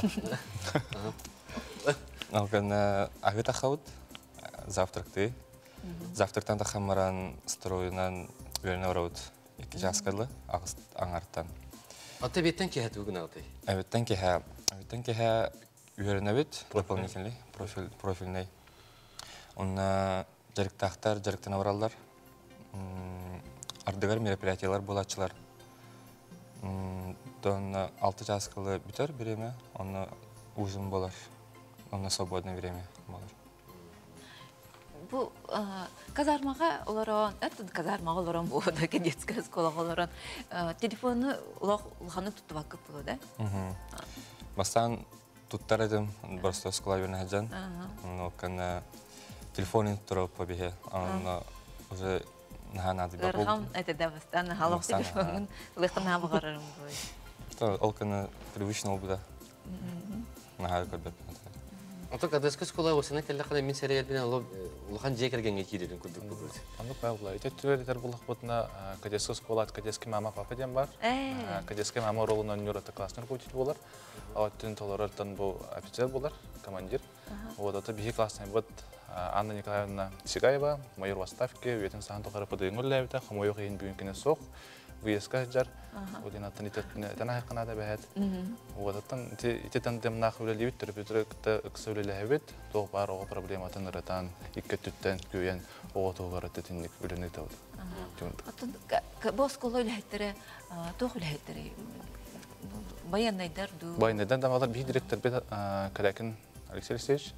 Алканна агыт ахаут. Завтракты. Завтрактан да хамаран стройынан үйрene барабыз. Iki jaskadlı ağız anartan. Ata betten ki hadi bugün aldı. Evetten ki ha, evetten ki ha üyerenebet, дополнительный profil profilney. Ona jarık tahtar, jarıktan avrallar. Ardıgar merapiyatiyalar bulatçılar. Don altı jaskadlı biter bireme, ona uzun bolar. Ona свободное время bolar. Bu казармаға оларан, әттін казармаға оларан бұл, детская сколаға оларан, телефоны ұлғаны тұтты вақып бұл, да? Бастан тұттар едім, барысты скола верні хаджан. Оқан телефонын тұрып побеге. Аны уже нахан ады бақ болды. Ғарғам әтеді бастан, халық телефонын ұлықтан хамы қарарым бұл. Олқаны привычный олбыда. Нахар көрбеп. Ата кадасқа скола осына келді қада мен сәрі елбен ұлған жекергенге кейдерін күрдік бұл. Андық байғылай. Итет-түлер бұлық бұтына кадескі скола, кадескі мама папа дем бар. Кадескі мама ролынан нюраты классный руководитель болар. Аттын толарартан бұл офицер болар, командир. Ода бихи классный бұд Анна Николаевна Сигаева, майор в отставке, ветен саған тоқары подыйын өлләбіті, қамойық ең бүгінкіне соқ. Выездка жар, один аттан итетен айқанада бәйет. Оғадаттан итетен демнақ өлелебет, түріпетірікті үксі өлелебет, тоқ бар оға проблематын ұрытан, икке түттен күйен оға тоғар өттетіндік өлені тауды. Бұл скола өләйттері, тоқ өләйттері, баянайдар ду? Баянайдар дамалар бей директор бет Кадакин Алексей Алексеевич.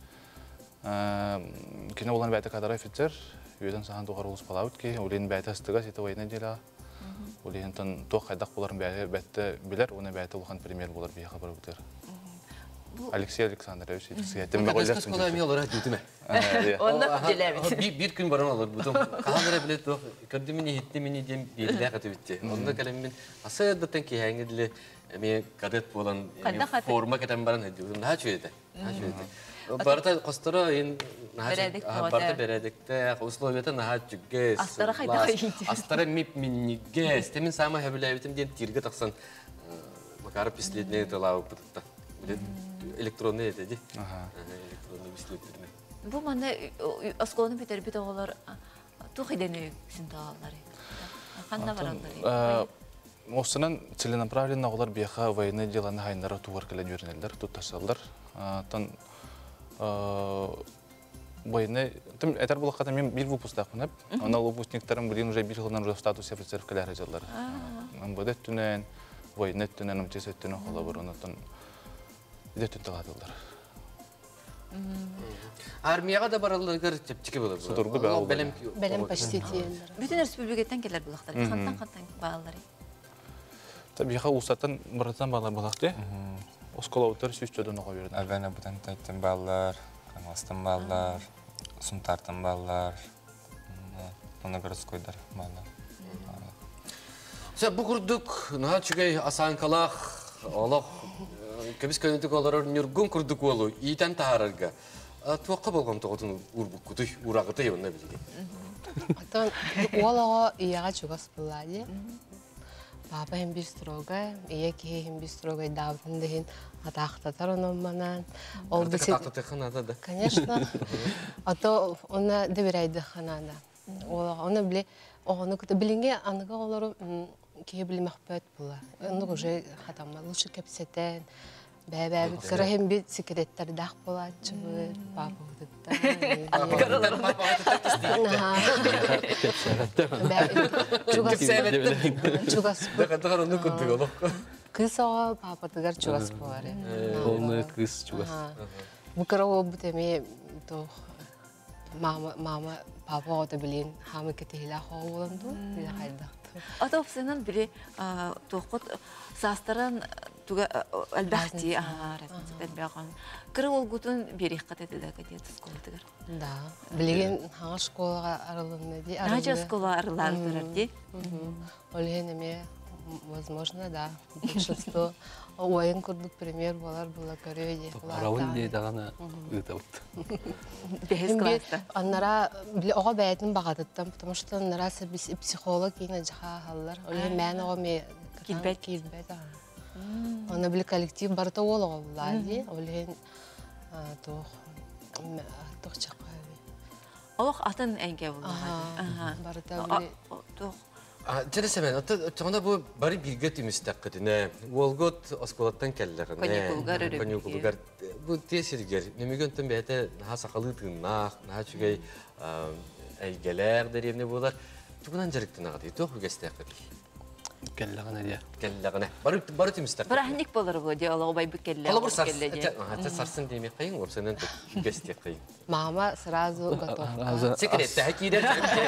Кені олан бәйті кадар офицер, үйеден саған тоғар олыс пала өтке, олен бәйті ыстыға сеті ойына деля. Олен тоқ қайдақ боларын бәйті білер, оны бәйті олған премьер болар бей қабар өтер. Алексей Александрович, Кадасқа скола әме олар әді үтіме? Оны деләбет. Bir gün баран алыр бұтым. Қаламыра білет тоқ, көрді мені, хетті мені дем белілі қаты бітті. Онда кәлеммен асырдықтан кейәңгідлі әме кадет болан форма кәтен баран әді бұтым. Наға чөйді. Барта қостыры ең барта бәрәдікті, условията наға жүггес. Астары қайда қайды? Астары меп менігес. Темін сама әбіләбетім ден тирге тақсан макарып пистелетіне тылауы бұтықта. Электронный еді, де? Электронный пистелеттеріне. Бұл маңда осколаны бетер бет оғалар тұқ едені үшін тағалары? Қанда баралары? Осынан целенаправленно оғалар бияқа войны деланы хайындары туғар кілен өрінелдер, тұттасалдар. Войны... Әтер бұл қата мен бір выпустақ мұнап. Она выпускниктарым білін уже бір жылдан уже в статусе офицеров кілер әжалдар. Бұдет түнен, войны түнен, ұмтес өттінен қола бір онытын үдет түнті қадылдар. Армияға да баралығыр тепчеке болады. Судырғы бәлім. Бәлім почти тиендір. Бүтін республикеттен келер бұлақтар. Қантан-қантан бағалары? Табиға ұстаттан бұратан бағалар бұлақты. Оскола өтір сөз жөден оға берді. Әвәне бұдан тәйттен бағалар, қаңғастан бағалар, сұнтартын бағалар, оны городскойдар бағалар. Бұл күрдік, наға чүгей асанқалақ, олақ, көбіс көнетік олар нүргін күрдік олу, ийтен тағарарға. Туаққа болған тұғытын ұрбық күті, ұрағыты ебінна білген. Атын олағаияға чүгас бұлады. Папа hem bir stroga, iya ki hem bir stroga davran dehin ataqtatar onun manan. Oldu ki ataqtatar xanada da. Конечно. Ata ona deviraydı xanada. Ona bile onu kutu bilinge anıga olur ki bile mahbet bula. Onu уже xatamlar лучше кепсетен. Бәбә кыра hem bir секреттер дақ болады чыбы папа удытта. Чугас. Дәқатығар оны күндік олық. Кыз оға папа тығар чугас болары. Оны кыз чугас. Бұл кыра ол бұтеме мама папа оғыта білен хамы кетейлі қоғы боланды. Біле қайдақты. Ата опсынан бірі тоқыт састырын туга албахти ага разница бяган. Кыры ол гутун берих катады да катет сколтыгар. Да. Билеген хаңа школага арылынны ди. Нача школа арылар турар ди. Олген эме возможно, да. Большинство ойын курдук пример болар була көрөйди. Рауын де дагана ыта Бехес класста. Аннара биле ого бәйтин багатыттан, потому что аннара біз психолог ина жаха халлар. Олген мен ого ме Килбет. килбет. Она биле коллектив барта олого булади. Олген тох тох чакай. Олох атын әңге булды. Ага. Барта биле Тох. Тересемен, отта бу бары бирге тимистәккетине, волгот осколаттан келләрне. Коньякулгар өрөп. Коньякулгар. Бу тесиргер. Немегөнтен бәте наха сакалы тыннак, наха чүгәй әйгәләр дәревне булар. Тугынан җиректен агы, тох гәстәккет. Келләгәне дия. Келләрне. Бары бары тимистәк. Бара хәник булыр бу ди Аллаһ бай бикеллә. Алла бурсар. Хәтта сарсын демей кайын, опсенен гәстәк кайын. мама сразу готова. Секрет, хакидә.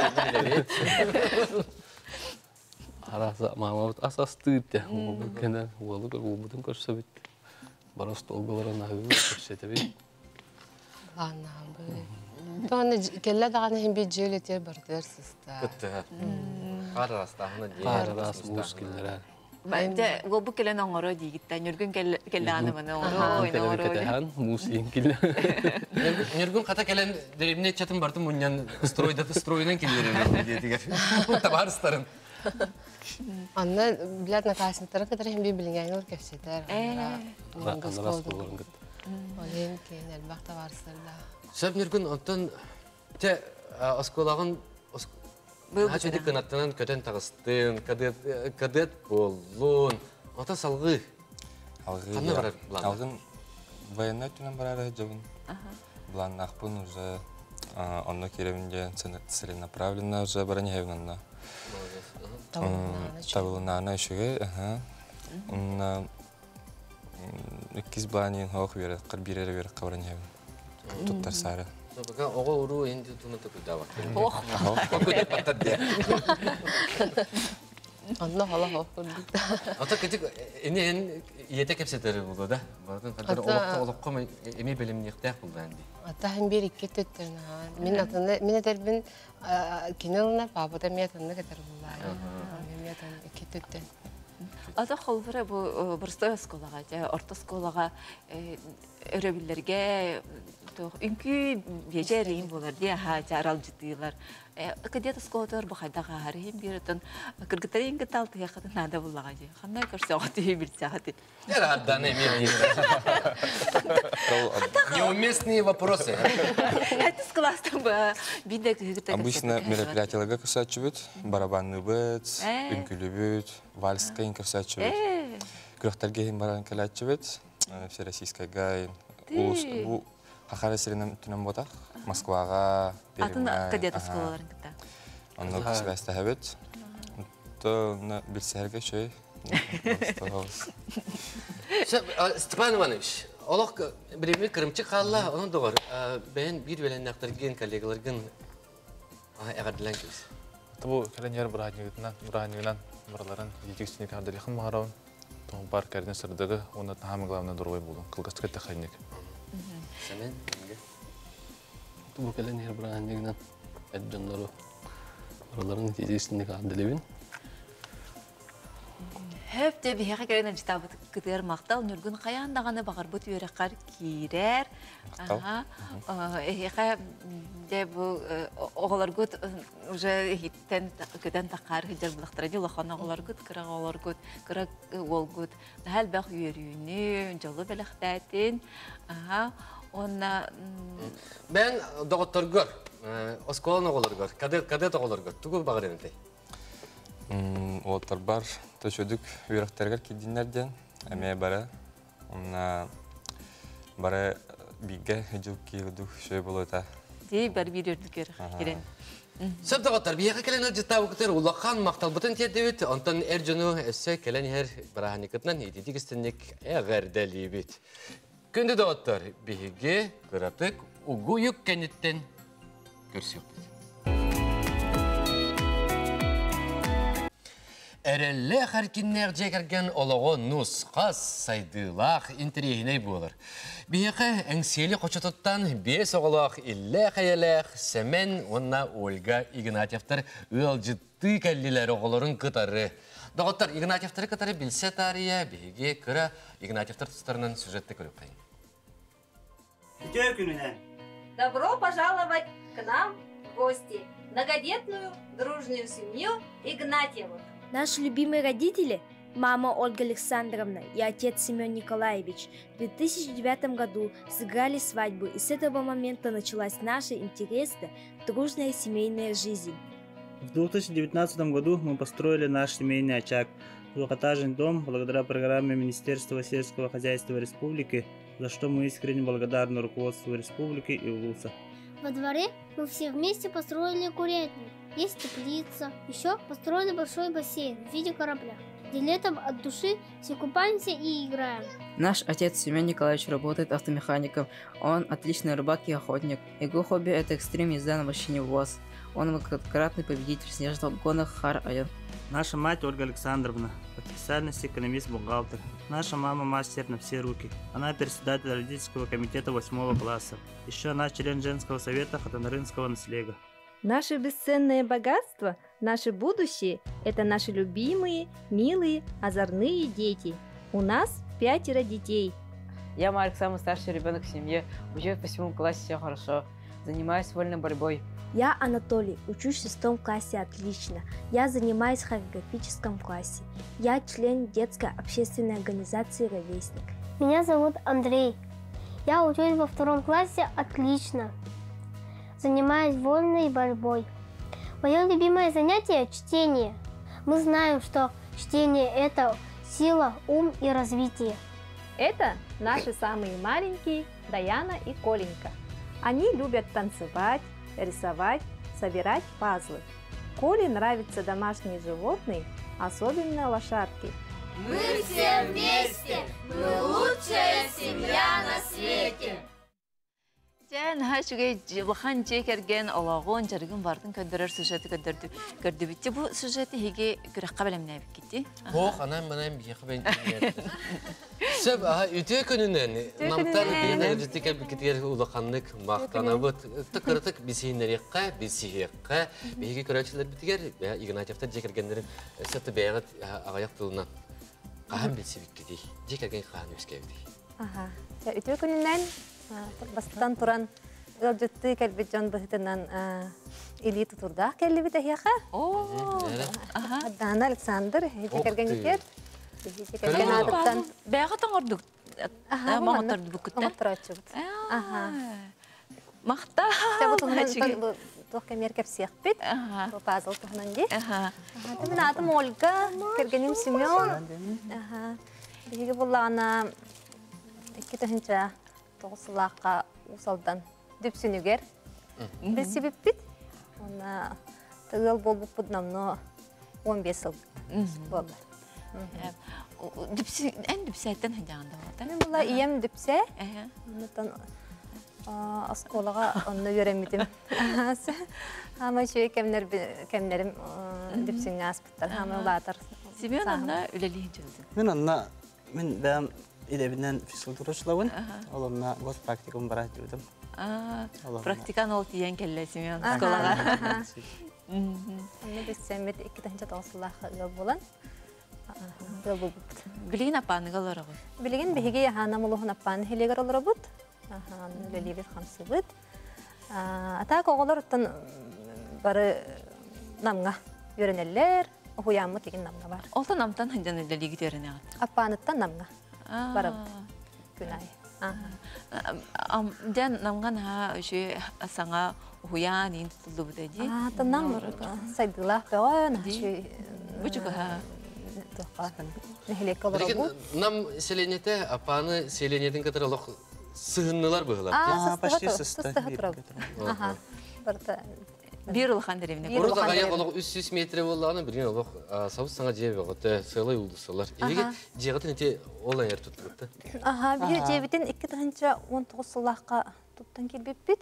Араса мама асас тыйты. Кенә улы бу бутын көрсәбит. Барас толголарына көрсәтәбит. Ана бу. Тоны келлә даганы һәм бит җелетер бардырсызда. Кытта. Арастахны ди. Арас мускилләр. Бәйдә бу бу келән аңгыра дигиттә нөргөн келлә аны моны аңгыра Телевизор кетәһән мусин килә. Нергун ката келен деревне чатын барды муньян стройда стройнан килер дигәр. Табарстарын. Анна билет на кассетара кадәр һәм бит белгән ул кәфсетәр. Арас булган кит. Олен кен әлбәттә барсында. Сәб нергун антан те осколагын Хачы дик канаттан көтен тагыстын, кадет кадет боллун. Ата салгы. Алгы. Кандай барар? Алгын военный тунан барар жабын. План ахпын уже онно керевинде целенаправленно уже бараневнанна. Тавылнана шуге, ага. Онна иккиз планин хох бер, кырбире бер кабранев. Туттар сары. Бага ого уру энди тунута кудава. Ох. Куде патадде. Анна хала хох күрдүк. Ата кетик энен ете кепсетери булды да. Бардын кадыр олоққа олоққа эми белимниктәк булды энди. Ата һәм бер ике төттен. Мин атны мин дәрбин кинелна папа метаны кадәр булды. Мин атны ике төттен. Ата холбыра бу бирстой сколага, орта сколага өрөбүлләргә Үнкү бежерин булар дия ха жарал житыйлар. Кадет скотер бахайдага харим биртен кыргытарын гыталты якты нада буллага ди. Кандай көрсө аты бирсагаты. Я рада не Неуместные вопросы. Это с классом бидек гыта. Обычно мероприятияларга көрсөтчүбүт, барабанны бит, үнкүлү бит, вальска көрсөтчүбүт. Күрөктөргө хим баран келатчүбүт. Всероссийская гай. Бу Ахара сиренем түнем ботак, Москвага, Пермь. Атын кадет сколаларын кытта. Онно кысбаста хабет. То на билсерге шөй. Степан Иванович, олох биреме кырымчы калла, онун догор. Бен бир беленнактырген коллегаларгын агардылан кебиз. Бу календар браһагынан, браһагынан барларын жетекчине кадыр якын магарабын. То бар карден сырдыгы, оны тамам главный дурой болду. Кылгачка тахайник. Сәмен, Бу келен ер бран дигән әҗҗаннары. Бараларын тизесенне кадылыбын. Хөп дә бихәгә кергән җитабы кытыр мактал нургын каяндаганы багыр бу төрәкәр кирәр. Ага. Эһә дә бу оглар гут уже хиттен көтән такар хиҗар булыктырды лохана оглар гут кырак оглар гут кырак ол гут. Хәл бах йөрүне җылы беләхтәтин. Ага. Онна Бен докторгор, осколон оголоргор, кадет кадет оголоргор, тугу багыр энтэй. М, олар бар, төшөдүк үйрөктөргө кидинерден, эме бара. Онна бара биге хежук кийдүк шөй болота. ди бар бирүрдүкер кирен. Сөп докtor, бияга келен житабы кытыр улахан мактал бутын тедебит, онтан эрҗүнү эссе келен хер барахникытнан идитигистенник эгерделибит. Күнді доғыттар, бігі, күратық, ұғы үк кәнеттен көрсек. Әрелі қаркиннер жекерген олығы нұсқас сайдылақ интерегіней болыр. Бейіқі әңселі қочатыттан бес оғылақ иллі қайалақ сәмен онна Ольга Игнатьевтар өлжітті кәлілер оғылырын қытары. Доғыттар Игнатьевтары қытары білсе тария бейге күрі Игнатьевтар тұстарынан сюжетті көріп қайын. Добро пожаловать к нам в гости, многодетную дружную семью Игнатьевых. Наши любимые родители, мама Ольга Александровна и отец Семен Николаевич, в две тысячи девятом году сыграли свадьбу, и с этого момента началась наша интересная, дружная семейная жизнь. В две тысячи девятнадцатом году мы построили наш семейный очаг, двухэтажный дом, благодаря программе Министерства сельского хозяйства Республики, за что мы искренне благодарны руководству Республики и УЛУСа. Во дворе мы все вместе построили курятник. Есть теплица. Еще построили большой бассейн в виде корабля, где летом от души все купаемся и играем. Наш отец Семен Николаевич работает автомехаником. Он отличный рыбак и охотник. Его хобби – это экстрим езда на машине ВОЗ. Он многократный победитель снежных гонок Хар-Айон. Наша мать Ольга Александровна, по специальности экономист-бухгалтер. Наша мама мастер на все руки. Она председатель родительского комитета восьмого класса. Еще она член женского совета Хатанарынского наслега. Наше бесценное богатство, наше будущее – это наши любимые, милые, озорные дети. У нас пятеро детей. Я, Марк, самый старший ребенок в семье. Учусь в восьмом классе, все хорошо. Занимаюсь вольной борьбой. Я Анатолий, учусь в шестом классе отлично. Я занимаюсь в хореографическом классе. Я член детской общественной организации «Ровесник». Меня зовут Андрей. Я учусь во втором классе отлично. Занимаюсь вольной борьбой. Мое любимое занятие – чтение. Мы знаем, что чтение – это сила, ум и развитие. Это наши самые маленькие Даяна и Коленька. Они любят танцевать, рисовать, собирать пазлы. Коле нравятся домашние животные, особенно лошадки. Мы все вместе! Мы лучшая семья на свете! Жан хашуге жылхан жекерген олагон жаргын бардын көндөрөр сюжети көндөрдү көрдүбүтчү бу сюжети хиге күрөккө белемнебик кити. Ох, анан менен бияка бен. Сөп а үтө күнүнөн намтар бийер житике бикитер улаканлык мактанабыт тыкыртык бисинерекке бисиекке биги көрөчүлөр битигер Игнатьевтер жекергендерин сөтө бейгат агаяк тылынан кам билсибик кити жекерген кан үскебди. Аха. Үтө күнүнөн бастан туран ылжытты кэлбит жон быһытынан или тутурда кэлбит эхяха. О. Аха. Дана Александр жекерген кетер. Жекерген адыптан бэга тоңордук. Аха, моторду букутта. Моторачыгыт. Аха. Махта. Табутун тох кемер кепсиях бит. Аха. Пазл тухнанди. Аха. Аха. Мен атым Ольга, кергеним Семен. Аха. Биге буллана иккетенче тоғысылаққа усалдан дүпсінігер. Білсі біппіт. Оны тығыл бол бұппыд намны он бес жыл болды. Ән дүпсі әттен хыдағында болды? Мен бұла ием дүпсі. Онытан асколаға онны өремедім. Хама шөй кәмнерім дүпсіңе аспыттар. Хама ұлатыр. Семен онна үлелі жүрді? Мен онна, мен бәм İdebiden fizkulturçulağın, olumna göz praktikum barat yudum. Praktikan ol diyen kelle Semyon skolaga. Onu biz sevmedi iki tane toğısılağı yol bulan. Bilgin apanı kalır ağır? Bilgin bihigi hanamuluğun apanı heligar olur bud. Lelibit hamsı bud. Ata koğular utan barı namga yöreneller, huyamı tegin namga var. Olta namtan hancan leligi törene ağır? Apanıttan namga. Barab günay. Jan namgan ha şu sanga huyan in tutuldu bu dedi. Ah, tanam saydılah beğen şu. Bu çok ha. Nehle kalır bu. Nam selenete apanı seleneten kadar Allah sığınlılar böyle. Ah, başta sısta. Aha. Barda bir yıl handırevine. Orada ayak olarak üç yüz metre olduğunu bir gün olarak savuz sana cebe vakti sığla yıldızlar. İlgi cihatın ete olan yer tutuldu. Aha, bir cebetin iki tane on dokuz yıllığa tuttan kelbepit.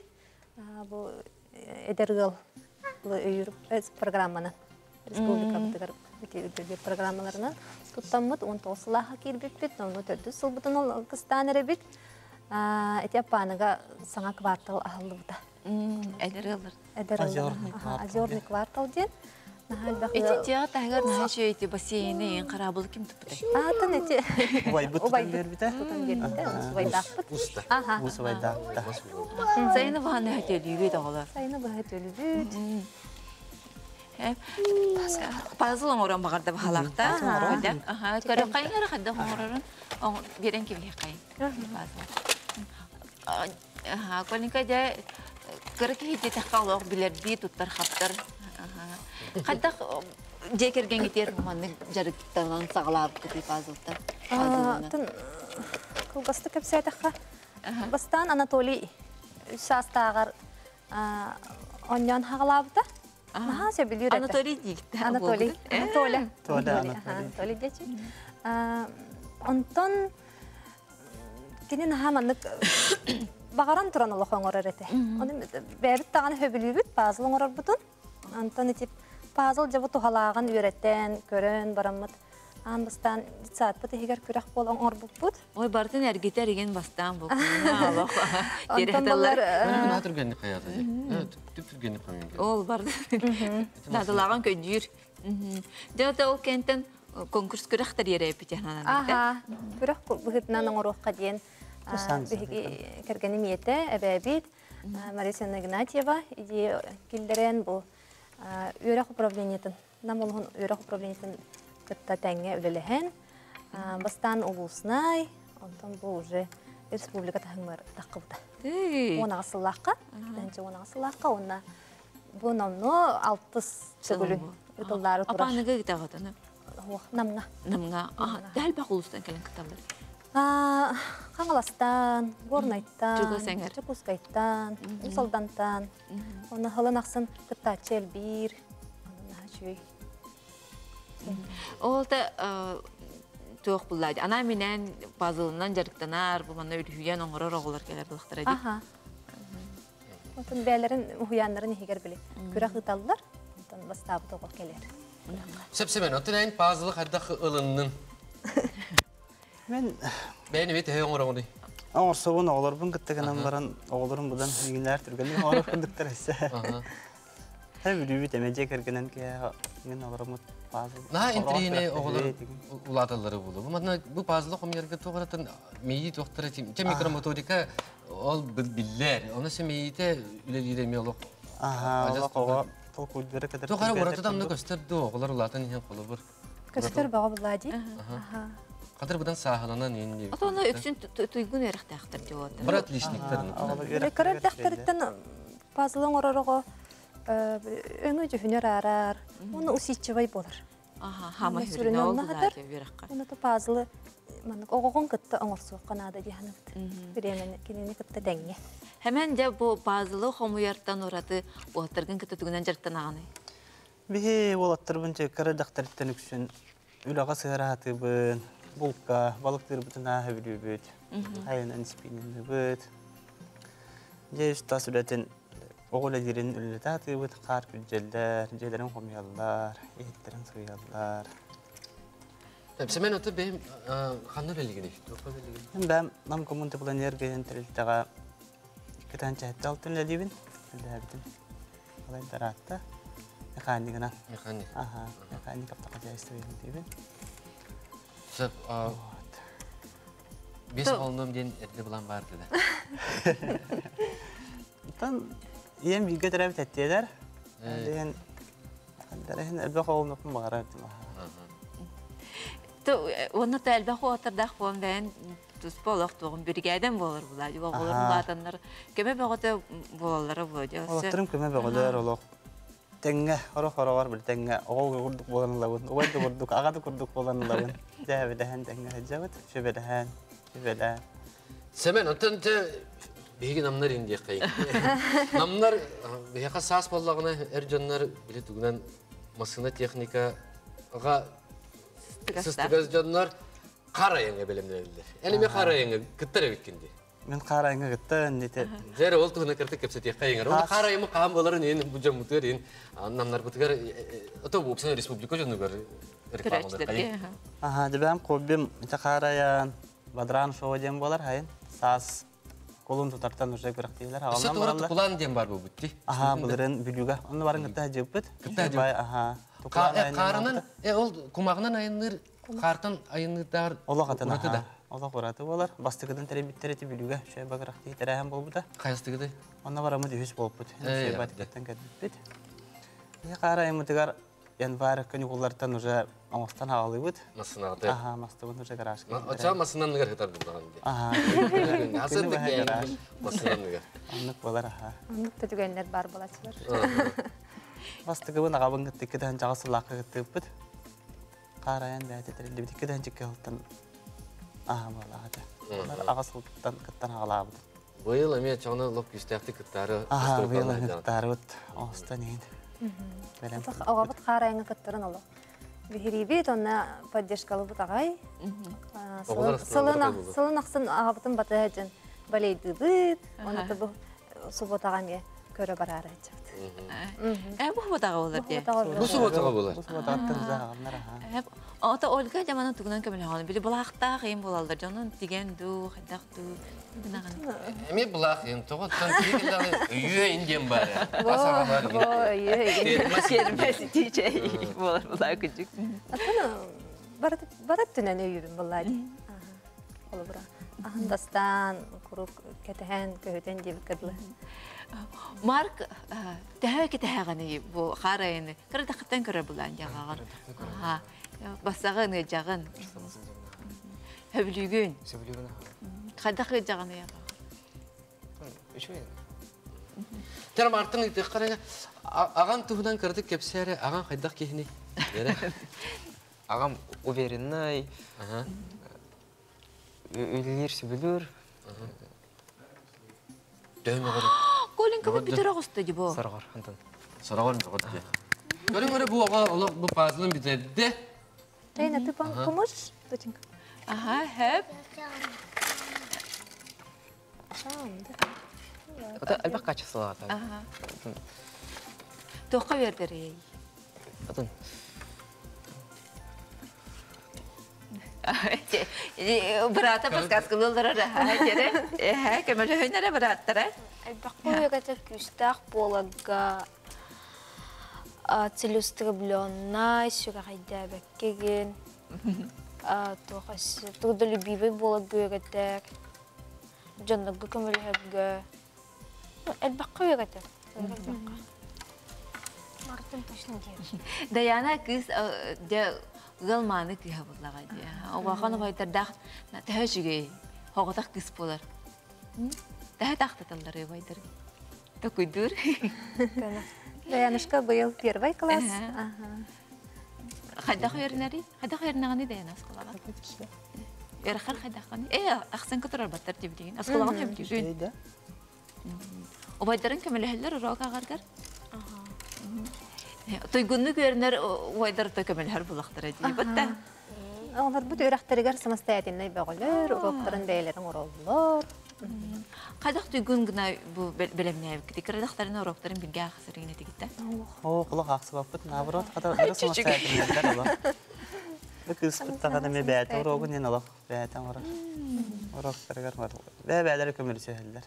Bu edergal bu Avrupa programına Respublika bitirir. бити программаларынан туттаммыт он тоғыз сылаха кирбиппит, оны төрдү сылбытын ол кыстан эребит. Эти апаныга саңа квартал ахылыбыта. Эдер алыр. Эдер алыр. Озерный квартал ден. Эти тият агар нахачу эти бассейны карабыл ким тупты. А, тан эти. Убайбыт тутан бербите. Тутан бербите. Убайдакпыт. Уста. Ага. Ус убайдакта. Сайны баны хателүбүт оголор. Сайны баны хателүбүт. Пазыл оңорон багарда бахалакта. Аха, көрө кайгара хадда оңорон. Он берен кибе кай. Аха, колинка да кырык хити такалок билерди туттар хаптар. Аха. Хадда жекерген кетер маны жарыктан саглап кетип пазылда. Тын кылгасты кепсетаха. Бастан Анатолий шастагар оньон хаглабыта. Ага, все билюрет. Анатолий дик. Анатолий. Анатолий. Анатолий. Анатолий дечи. Онтон кинен хаманык багаран туран Аллах оңорор эте. Оны бәбит таганы хөбүлүбүт, пазыл оңорор бутун. Онтон этип пазыл жабы тухалаган үйреттен, көрөн бараммыт. Анбастан саатпыт егер күрәк бол оңор буппут. Ой, бартын әргетер еген бастан бұл. Аллах. Дерехталар. Мен атыргенни каяты. Түптүргенни камен. Ол барды. Дадылаган көндүр. Дәүтә ол кенттен конкурс күрәктер ере битәнән. Аха. Күрәк бухитнан оңорукка дигән. Биһиги кергәне миете, әбәбит. Мария Игнатьева иди килдерен бу. Үрәк управлениятын. Намылгын үрәк управлениятын кытта тәңгә үлеләһен. Бастан улуснай, онтан бу уже республика тәһмәр тақыбыта. Она асыллакка, дәнче она асыллакка, она бу намны алтыс сөгүлүн. Итыллары тура. Апаныгы гитагатаны. Намга. Намга. Аха, дәл бак улустан келен кыталар. А, Каңаластан, Горнайттан, Чугусәңер. Чугускайттан, Усалдантан. Оны хылын аксын кытта челбир. Аны чүй. Ол та тоқ бұллады. Ана менен пазылынан жарықтанар, бұл мана үлхүйен оңырыр оғылар келер бұлықтар әді. Аха. Отын бәлерін, ұхуянларын егер білі. Күрәк ұталылар, отын бастабы тоғы келер. Сәпсемен, отын әйін пазылы қайдақ ылынның. Мен... Бәйіні бет әй оңыр оңыры? Оңыр соғын оғыларбын күттеген барын оғылырым бұдан егінлер түргенде оңыр күндіктер әсі. Әй бүлі әмәже кергенен кея мен оғырымыт пазыл. Наға интригіне оғылар ұладалары болу. Бұл пазылы қомерге тоғыратын мейі тоқтыры тем микромоторика ол білдер. Оны сен мейіте үлелері меолық. Аха, оға қоға бұл көлдері кәдір. Тоқары оратыдамны көстерді оғылар ұлатын ең қолы бір. Көстер баға бұлады. Қадыр бұдан сағыланан енді. Ата оны өксін тұйгын өріқ тәқтір деп отыр. Бір отличниктер. Лекарар тәқтіріттен пазылың орарығы өңі жүхінер арар. Оны уситчевай болар. Аха, хама хүріне ол бұлады өріққа. Оны да пазылы оғығын күтті оңырсуық қанады дейханыбыд. Біремен кенені күтті дәңе. Hemen de bu bazılı homuyartan orada oturgun kütütüğünden jarttan ağını. Bihe olattırbın çekara daktaritten üksün. Ülağa sığırahatı bulka, balıktır bütün ağı bilübüt. Hayvan spinini büt. Je usta süreten oğul edirin ülüte atı büt. Kar külceller, celerin homuyallar, ehitlerin suyallar. Semen otu benim kanlı belgini. Ben nam komunite planer gelen teriltağa Ketan cahit altın ledibin, ledibin. Olay daratta, mekanikana. Mekanik. Aha, mekanik apta kerja istilah ledibin. Sep, biz oğlum diyen erde bulan vardı da. Tan, iyem bilgi terapit ettiler. Diyen, darahin elbette oğlum yapım bağırar ettim. Tu, onu da elbette oturdak falan ben. Tuspolaq toğun birgədən olur bular. Olur bulardanlar. Kömə bəğədə bularlara bular. Olaqtırım kömə bəğədə olaq. Təngə, oraq oraq bir təngə. Oğul qurduk bolanılavın. Oğul da qurduk, ağa da qurduk bolanılavın. Dəvədəhən təngə həcəvət. Şöbədəhən, şöbədəhən. Semen, ondan da beygi namlar indiyə qayın. Namlar, beyqa sas bollağına ercanlar biletügündən masına texnika sıstıgaz canlar Karayenge bilimleridir. Elime karayenge kıttar evikkindi. Мен қарайыңа гыттан дете. Зәре ол тугына кертек кепсете кайыңар. Ол карайымы кам боларын ен буҗам мутер ен. Аннамнар бутгар ото бу Оксан республика жөнүгөр рекламалар кайын. Ага, дебем коббим ите қараян Бадран шоу дем болар хайын. Сас колун тутартан уже көрөктейлер. Аса турат кулан дем бар бу бутти. Ага, буларын бүлүгө. Аны барын гытта жеппит. Бай, ага. Карынан э ол кумагынан айыныр картан айыныдар. Ола катана. Ола кураты болар. Бастыгыдан теребиттерети бүлүгө. Шөй багыракты терәһәм болбуда. Кайстыгыды? Аны барамы дүйүс болуппут. Шөй батыктан кәдиппит. Я карайым тигар январь каникуллардан уже Амастан алыбыт. Масынады. Ага, мастыбын уже гаражга. Ача масынан нигер хетар булган. Ага. Хасыр дигән. Масынан нигер. Аннык болар аха. Аннык төтүгәннәр бар буласылар. Бастыгыбын агабын гыттыкыдан жагысылакка гыттыппыт. Караян бәте терелди битиккеден жиккелтен. Ага, балага. Алар агасылтан кыттан агалабыт. Быйыл эме чоны лоп кистәкти кыттары. Ага, быйыл кыттары бут. Остан ин. Мм. Агабыт караяңа кыттырын алып. Бихирибит онна поддержкалы бутагай. Сылына сылынаксын агабытын батаҗын балейди бит. Оны табы суботаганга көрө барар айтат. Э бу ботага болар ди. Бу суботага болар. Бу суботаттан загамнар аха. Ата Ольга жамана тугунан көмөл ханы. Били булакта кыйын болалдар. Жонун тиген ду, хадак ду. Эми булак ен тоготтан кийгелдер үйө индем бар. Асага бар. О, үйө. Кермес тичей. Болар булак күчүк. Атана барат барат төнөн үйүм булар. Ага. Олбура. Ахандастан курук кетен көтен дип кыдлы. Марк тәһә кетәгәне бу харайны. Кырда хаттан көрә булган ягаган. Ага. Басагын ягын. Хөблүгүн. Сөблүгүн. Кадак яганы яга. Үчөй. Тер Мартын ите карага аган тугунан кырды кепсәре аган кайдак кехни. Агам уверенный. Ага. Үлер сөбүлөр. Дөймө гөр. Коленка бу битер агысты ди бу. Саргар антан. Саргар жоготты. Көрүң көрө бу ага бу пазлын битедде. Тайна ты поможешь, доченька? Ага, хэп. Это альбак качество. Ага. Тока бердер. Атын. Брата подсказка булдыра. Хәҗәре. Э, кемәле һөнәре браттара. Альбак буйгата күстәк полага. Целеустремленная, сюрайда беккеген. А то хас трудолюбивый болагыгатар. Жаннага көмөлгө. Альбак буйгата. Мартын точно дер. Даяна кыз де гылманы кыйга буллага ди. Оғаны байтардак тәҗиге хогатак кыз булар. Тә тахтатылар байдар. Токуйдур. Даянышка быйыл первый класс. Хадда хәйрнәри, хадда хәйрнәгәне Даяна сколага. Ярхар хадда хәни. Э, ахсан кытырар баттар дибдин. Асколага һәм дибдин. О байдарын көмеләһәлләр урак агаргар. Ага. Тойгунны көрнәр байдар төкөмеләр булактыр ди. Бутта. Алар бу төрәхтәргәр самостоятельный бәгыләр, урокларын бәйләрен ураллар. Кадак түйгүн гына бу белемнәй китикредактарын уроктарын биргә хәсәргә тигитте. О, кулак аксы бапты, наоборот, хата дөрес самостоятельный бар. Кыз кыттаганы ме бәйт урогын ен алак, бәйтән урак. Уроктарга бар. Бә бәйләр көмелсәһәлләр.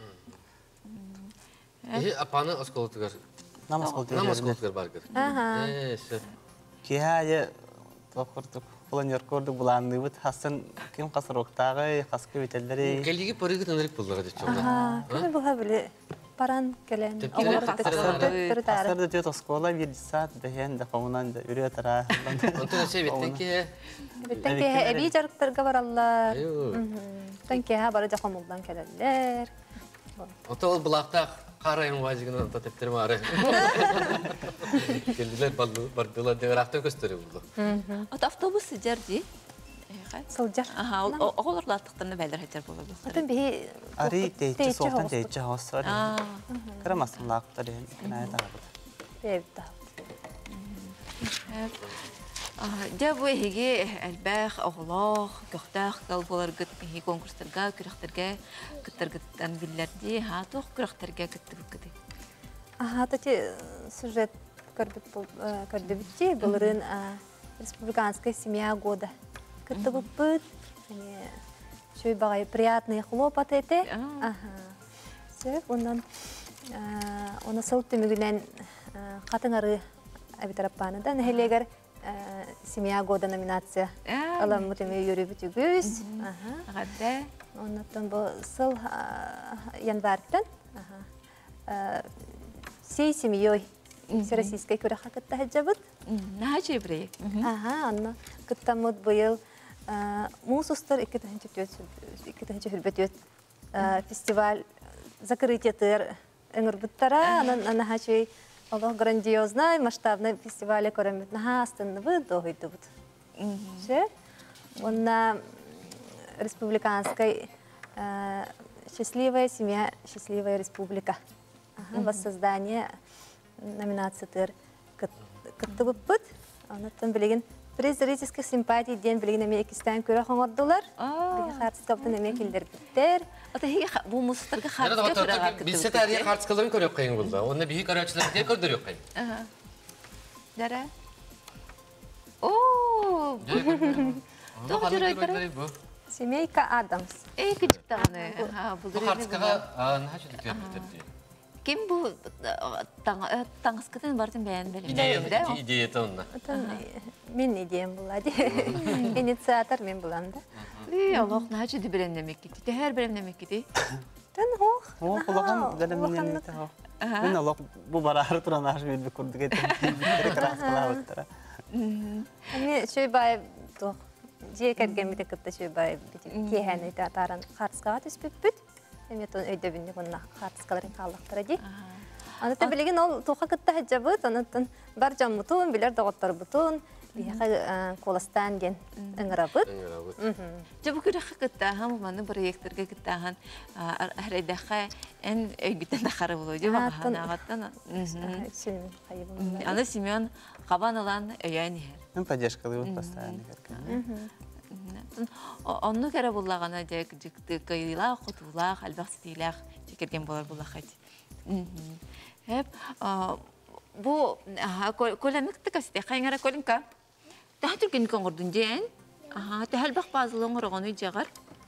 Э, апаны осколтыгар. Намаз кылды. Намаз кылды баргыр. Ага. Э, сер. Кия токурдук, планер көрдүк буланды бит. Хасан ким касыроктагы, хаскы бетелдери. Келиги порыгы төнрек булдыга ди чоңда. Ага. Кем була биле? Паран келен. Асырды тет оскола бир саат беген да комунан да үрө тара. Онтон себеттеки. Беттеки эби жарыктарга бараллар. Танки ха бара жакомулдан келелер. Отол булакта карайын важыгын онто тептер бары. Келдилер балду, бардылар дегер авто көстөрү булду. Ат автобус жарди. Сылжар. Ага, оголорлаттыктан бәйләр хәтер булды. Атын би Ари тейче соктан тейче хостар. Карамасын лактар ен. Кенә та. Бевда. Да бу эге элбэх оглох көхтах кал боларгыт хи конкурстарга күрәхтәргә кыттыргыттан билләрди ха тох күрәхтәргә кыттыбыкты. Ага, тати сюжет көрдүбүтти булырын республиканская семья года. Кыттыбыппыт. Чөй багай приятные хлопоты эте. Ага. Сөп ондан оны сылты мүгүнен катыңары абитараппанында нехелегер семья года номинация. Алам мутеме юрибит югүс. Ага. Гадда. Оннан бу сыл январьтан. Ага. Сей семьей всероссийской күрәхә кытта хаҗабыт. Нәҗи брей. Ага, анна кыттамыт быел мусустар ике тәһәҗә хөрбәт фестиваль закрытие тер энгербиттара, анна хаҗи Allah грандиозный, масштабный фестиваль көрәмет. Наха астынны бу дойды бут. Ше, онна республиканская счастливая семья, счастливая республика. Воссоздание номинации тер кыттыбыппыт. Анаттан билеген приз зрительских симпатий ден билеген Америкастан көрә хаңардылар. Биге хартскаптан эмекилдер биттер. Ата хиге бу мустарга хартска. Билсе тарих хартскаларын көрөп кайын булды. Онда биги карачылар де көрдөрөк кайын. Ага. Дара. О! Тох жүрөйдер. Семейка Адамс. Эй, кичтаганы. Ха, бу хартскага нахачы диктерди. Ким бу таңыскытын бардым бәян белем. Идея, идея тонна. Мен идеям булады. Инициатор мен булам да. Эй, Аллах, нахачы ди белем демек кити. Тәһәр белем демек кити. Тан хох. Хох, улаган дәлем мен тәһә. Мен Аллах бу барар туран аш бит күрдүк әйтә. Прекрасно кылабыттыра. Мен шөй бай тох. Же кергән бит кытта шөй бай бит кеһәне татаран харскага түспүппүт. Эметон өйдөбүнне гына хартскаларын калдыктыра ди. Аны билеген ол тока кытта хаҗабыт, анытын бар жаммутун билер дагыттар бутун, бияга коластан ген ыңырабыт. Жабы күрәхә кытта һәм маны проекттерге кыттаган арайдаха эн өйгүтен дахары булды ди бага ханагаттан. Аны Семен Кабаналан өйәне. Мен поддержкалый постоянно кергән. Онны кәрі болағана дек жікті қайыла, құтула, әлбақ стилях жекерген болар болақайд. Бұл көлемікті кәсіде қайыңара көлімка? Тәхі түрген көңірдің дейін? Тәхәлбақ базылы оңырығаны жағар?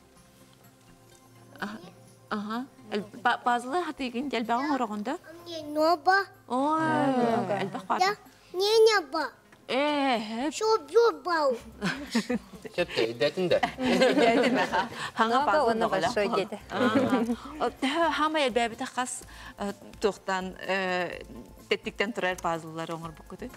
Базылы хатыйген әлбақ оңырығында? Ноба. Әлбақ базылы? Не-не-ба. Э, Шоп-жоп бау. Кетті, идәтінде. Идәтінде. Хаңа базылы большой деді. Хама әлбәбіті қас тоқтан тәттіктен тұрар базылылар оңыр бұл көді?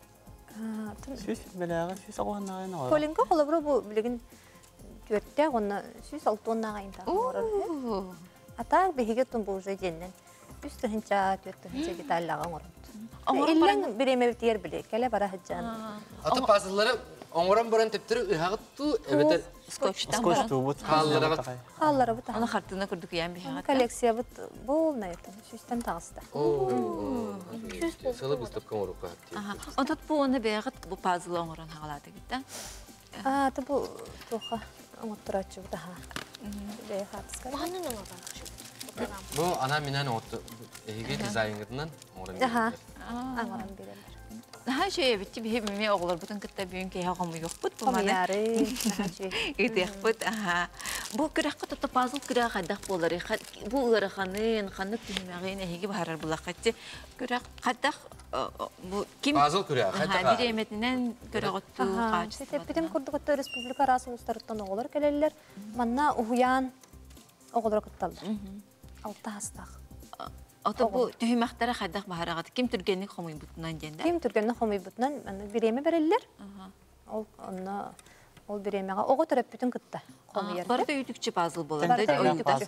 Сүйіс біләға, сүйіс ағуаннағайын ағайын. Колинка қолыбыры бұл білген көртті, оны сүйіс алтуаннағайын тағын. Атақ бейге тұн бұл жой деннен. Үсті хінча, төтті хінча деталлаған ұрын. Илен биреме битер биле, келе бара хаҗан. Ата пазыллары оңран баран тептер хагытту, эбетер скотчтан. Скотчту бут. Халлары. Халлары бут. Аны хартына күрдүк ян бихе. Коллекция бут бул найты. Шустан тагыста. Оо. Сылы выставка орука. Ага. Онтат бу оны бегат бу пазыл оңран хагалады гитте. А, та бу тоха оңоттурачу да. Бе хатска. Маны нема бар. Бу ана менен отты. Эге дизайнерден оңран. Аха. Аңаран берелер. Ха шей бит бихе меме оглар бутун кытта бүйүн ке хагамы жок бут бу мана. Яры. Идек бут. Аха. Бу кыракка тотто пазыл кырак хадак болар. Бу ыраханын, ханып тимагын эге барар булакатты. Кырак хадак бу ким? Пазыл кырак хадак. Ха биреметинен кырагытту качты. Сетепиден курдукта республика расулустарыттан оглар келелер. Манна уян оглар кытталды. Алты хастак. Ата бу төһимәхтәре хадак баһарагат ким түргәнник хомый бутнан дигәндә. Ким түргәнник хомый бутнан аны биреме берелләр. Ага. Ол аны ол биремега ого төрәп бүтән кытта. Хомыйер. Барда үтүкче пазыл булар. Барда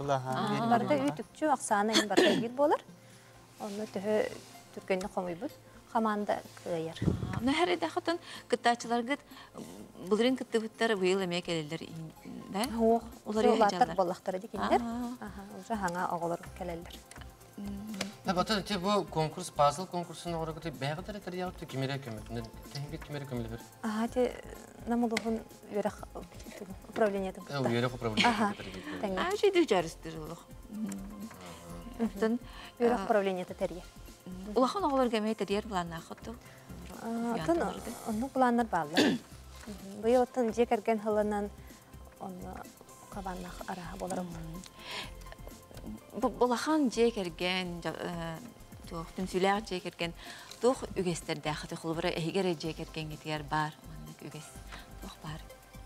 үтүкче аксаны ин барда бир булар. Аны төһе түргәнник хомый бут. Хаманда кыяр. Нәһәрдә хатын кыттачыларга булрын кытты буттар быел эме келелер инде. Олар яһаҗалар боллактары дигәндер. Ага, уже хаңа оголор келелер. Tabii tabii bu konkurs, puzzle konkursuna olarak da bayağı da tercih yaptı. Kimere kömür, tehlikeli kimere kömürler. Aha, te namuluğun yörek upravleniyetim. Evet, yörek upravleniyetim. Aha, tamam. Her şey de carıştırılır. Yörek upravleniyeti tercih. Ulağın oğullar gömeği tercih bulan nakıttı. Атын onu bulanlar bağlı. Bu yoldan cekergen halanan onu kabanlaq araha bolarım. Bulağın cekergen, tümsüler cekergen, tuğ ügester dağıtı kulvara ehigere cekergen getiyer bar, manlık üges, tuğ bar.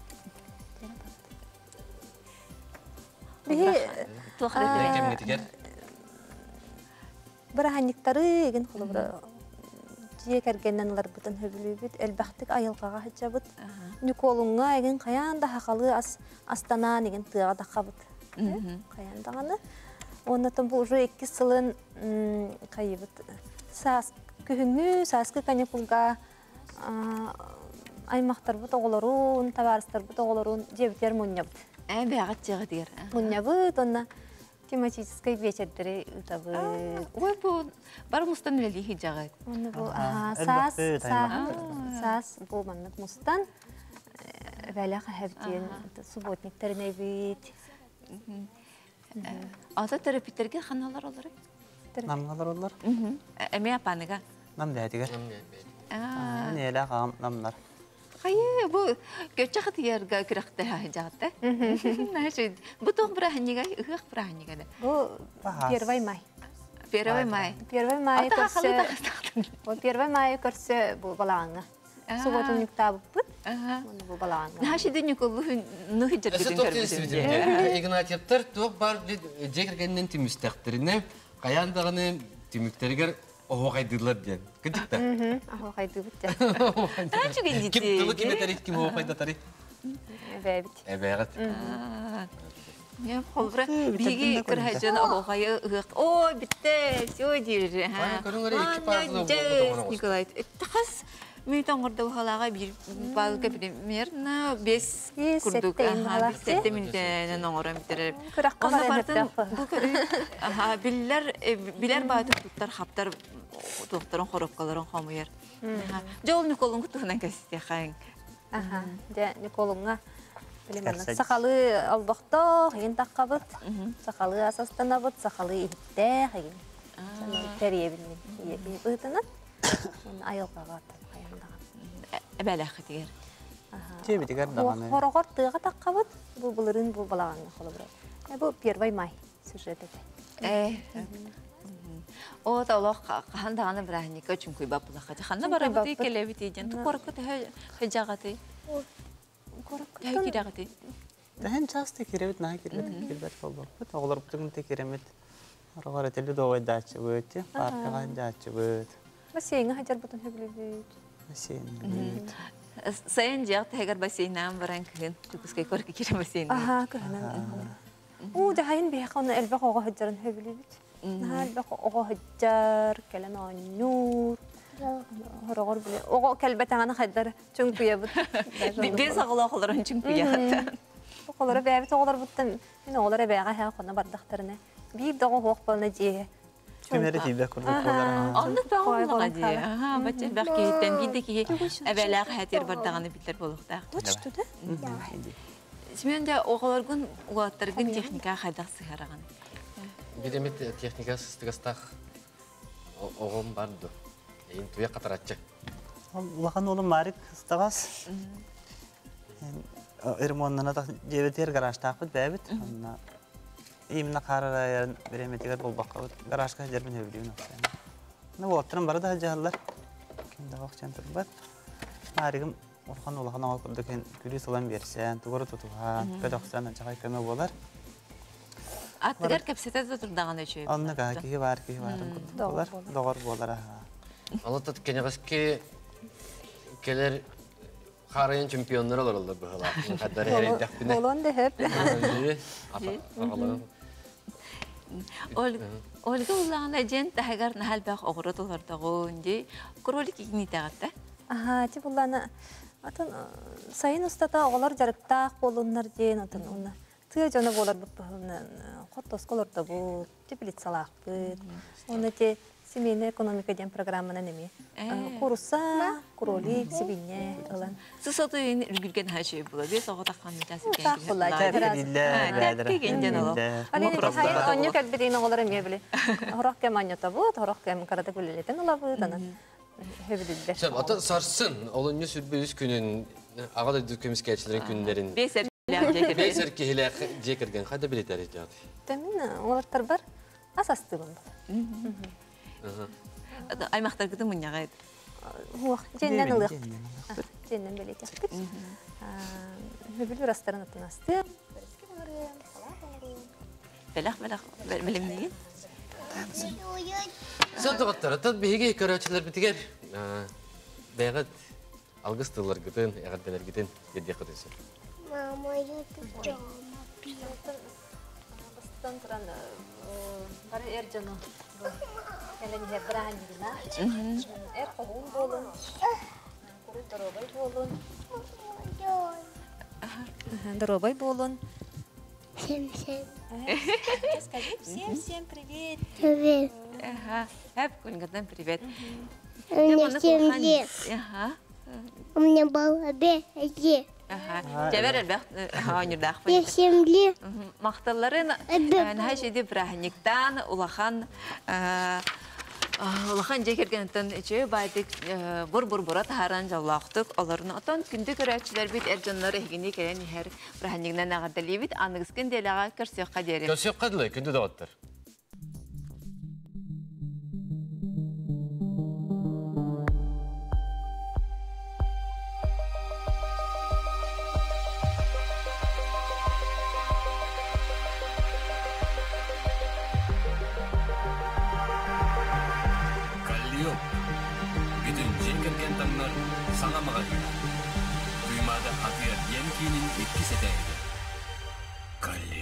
Bihi tuğ hareket getiyer. Bırahanlıkları egin kulvara cekergenler butun höbülübüt, elbaqtık ayılqağa hıcabıt. Nikolunga egin kayan da haqalı as Astana egin tığa da qabıt. Kayan dağını. Ondan bu уже iki sılın kayıbıt. Sas kühüngü, saskı kanipulga aymaqtar but oğlarun, tavarıstar but oğlarun cebiter munyabıt. Ay beğat ceğdir. Munyabıt onna тематической вечердери табы. Ой, bu бар мустан вели хижагат. Onu bu aha sas sas bu manlık mustan vela haftin subotnik terneybit. Ata terapitlerge xanalar olarak. Namlar onlar. Eme yapaniga. Nam daydigar. Aa. Ne la qam namlar. Hayır, bu göçek diyarga kıraktı hajatta. Ne şey, bu toh berahniga, ıhık berahniga da. Bu первый май. Первый май. Первый май көрсе. Bu первый mай көрсе bu balağını. Subotunik tabıp. Onu bu balağını. Ne şey dünü kolu nuh jerdin görmüşüm. Ignatiyatlar toh bar cekergenden timüstaktirine kayandağını timükteriger oho kaydılar diyen. Gıdık da. Oho kaydılar diyen. Ne çok inditi. Kim tılı kime tarih, kim oho kayda tarih? Evet. Evet. Ya kolbra bigi kırhacın oho kayı ıhık. O bitti, o diyor. Ay, körün öyle iki parçalı oldu. Nikolay, tahas Müytan orada halaga bir balga premier na beş kurduk. Aha, sette minten nongoram bitirir. Ona bardan aha biller biller batı tuttar haptar doktorun horokkaların xamuyar. Jol Nikolun kutunan kesti xang. Aha, de Nikolunga bilemenin sakalı albaqta hin taqabıt. Sakalı asastanabat, sakalı ihte hin. Teriye bilin. Bıhtına. Ayılqagat. Ebelaq diyer. Тебе дигар даганы. Хорогор тыга таққабыт. Бу булырын бу балаганы холобра. Бу первый май сюжеты. Э. О талох хандаганы брахника чүнкүй баплаха. Ханна барабыты келебити жан коркут хажагаты. Коркут кирагаты. Тәһән часты киребит на киребит киребит болбор. Бит оглар бүтүн те керемет. Арагар этеле догой дачы бөтө, паркага дачы бөт. Бассейнга хажар бутун хөблүбүт. Бассейн. Sayın Cihat heger baseynan varan kın. Tukuskay korku kire baseynan. Aha kıhanan. Oo da hayın bir xana elbaq oğa hajjarın höblübüt. Nahal baq oğa hajjar kalan nur. Horogor bile. Oğa kelbetana hajjar çünkü yabıt. Bir sağla oğların çünkü yahat. Oğlara bäbit oğlar buttan. Men oğlara bäga ha xana bardaqtarına. Bir dağı hoq balna jiye. Kimere tibde kurduk oğlara. Anlık bağımlı diye. Ha, baca belki tembideki evvela hatir bardağını bilir buluqda. Uçtu da? Şimdi de oğlargun oğlargun texnika xaydaq sığarağın. Bir demet texnika sıstığastaq oğum bardı. Eyin tuya qataratacak. Ulaqan oğlum marik ıstağas. Ermonana da jebeter garajtaqıt bäbit. İmna qarara beremetiger bolbaqqa garajga jerben höbülüyün oqsan. Ne bolaptırım barada hajallar. Kimde oqsan turbat. Marigim orqan ulaqan ol kurduken gülü solan bersen, tuguru tutuha, ködoqsan çaqay köme bolar. Atlar kapsete de turdağını çöp. Anna ga ki var ki var bolar. Doğar bolar ha. Alatat kenegaski keler Xarayın çempionlar olurlar bu hala. Kadar her dakbine. Olan da hep. Olga ulağına jen tahagar nahal baq oğrat olardığı diye krolik igni tağatta. Aha, ti bullana atan sayın ustata oğlar jarıktaq bolunlar diyen atan ona. Tıya jana bolar bu Хотос колорда бу, теплицалах бит. Он эти семейная экономика дем программа на неми. Куруса, кролик, свинья, алан. Сысоты үргүлген хажы була. Бес ого таккан жасы Так була. Кегенден алып. Алин хайын оньюк әлбидейін оғылары мебілі. Хорақ кем аньота бұд, хорақ кем қарада күлелетен ола бұд, анан. Хөбілілдер. Sen ata sarsın. Olunca sürbüz günün ağa da dükümüz keçilerin günlerin. Beser Beser kihiler cekergen hayda biletler ediyor. Temin olartar бар асастылым. Аймақтар кіді мұньяға еді? Уақ, женден ылық. Женден белет яқтық. Хөбіл бір астарын атын асты. Бәләқ, бәләқ, білімнеген? Sen toqattara tad bihiga köröçüler bitiger. Beygat algıstırlar gidin, eğerdeler gidin, yediye kıdıyorsun. Mama yatacağım. Bastan turan bari erjano. Kelen her berahan gidina. Er qoğun bolun. Kuru dorobay bolun. Dorobay болон. Всем-всем. Скажи всем-всем привет. Привет. Ага, hep Кольгадан привет. У меня семь лет. Ага. У меня было беги. Ага. Жабер әлбәқ, ойнырдақ. Я семь лет. Мақталарын, нәй жеді бірахниктан, улахан, улахан жекергенттен үші байдық бұр-бұр-бұра тахаран жаулақтық. Оларын отан күнді көрәтшілер бет әржанлары егіне келен әр бірахнигнан ағаддали бет, анығыскен делаға көрсеққа дерім. Көрсеққа дылай, күнді дағаттыр. Duymada atıyor yem kinin etkisi değdi. Kalli.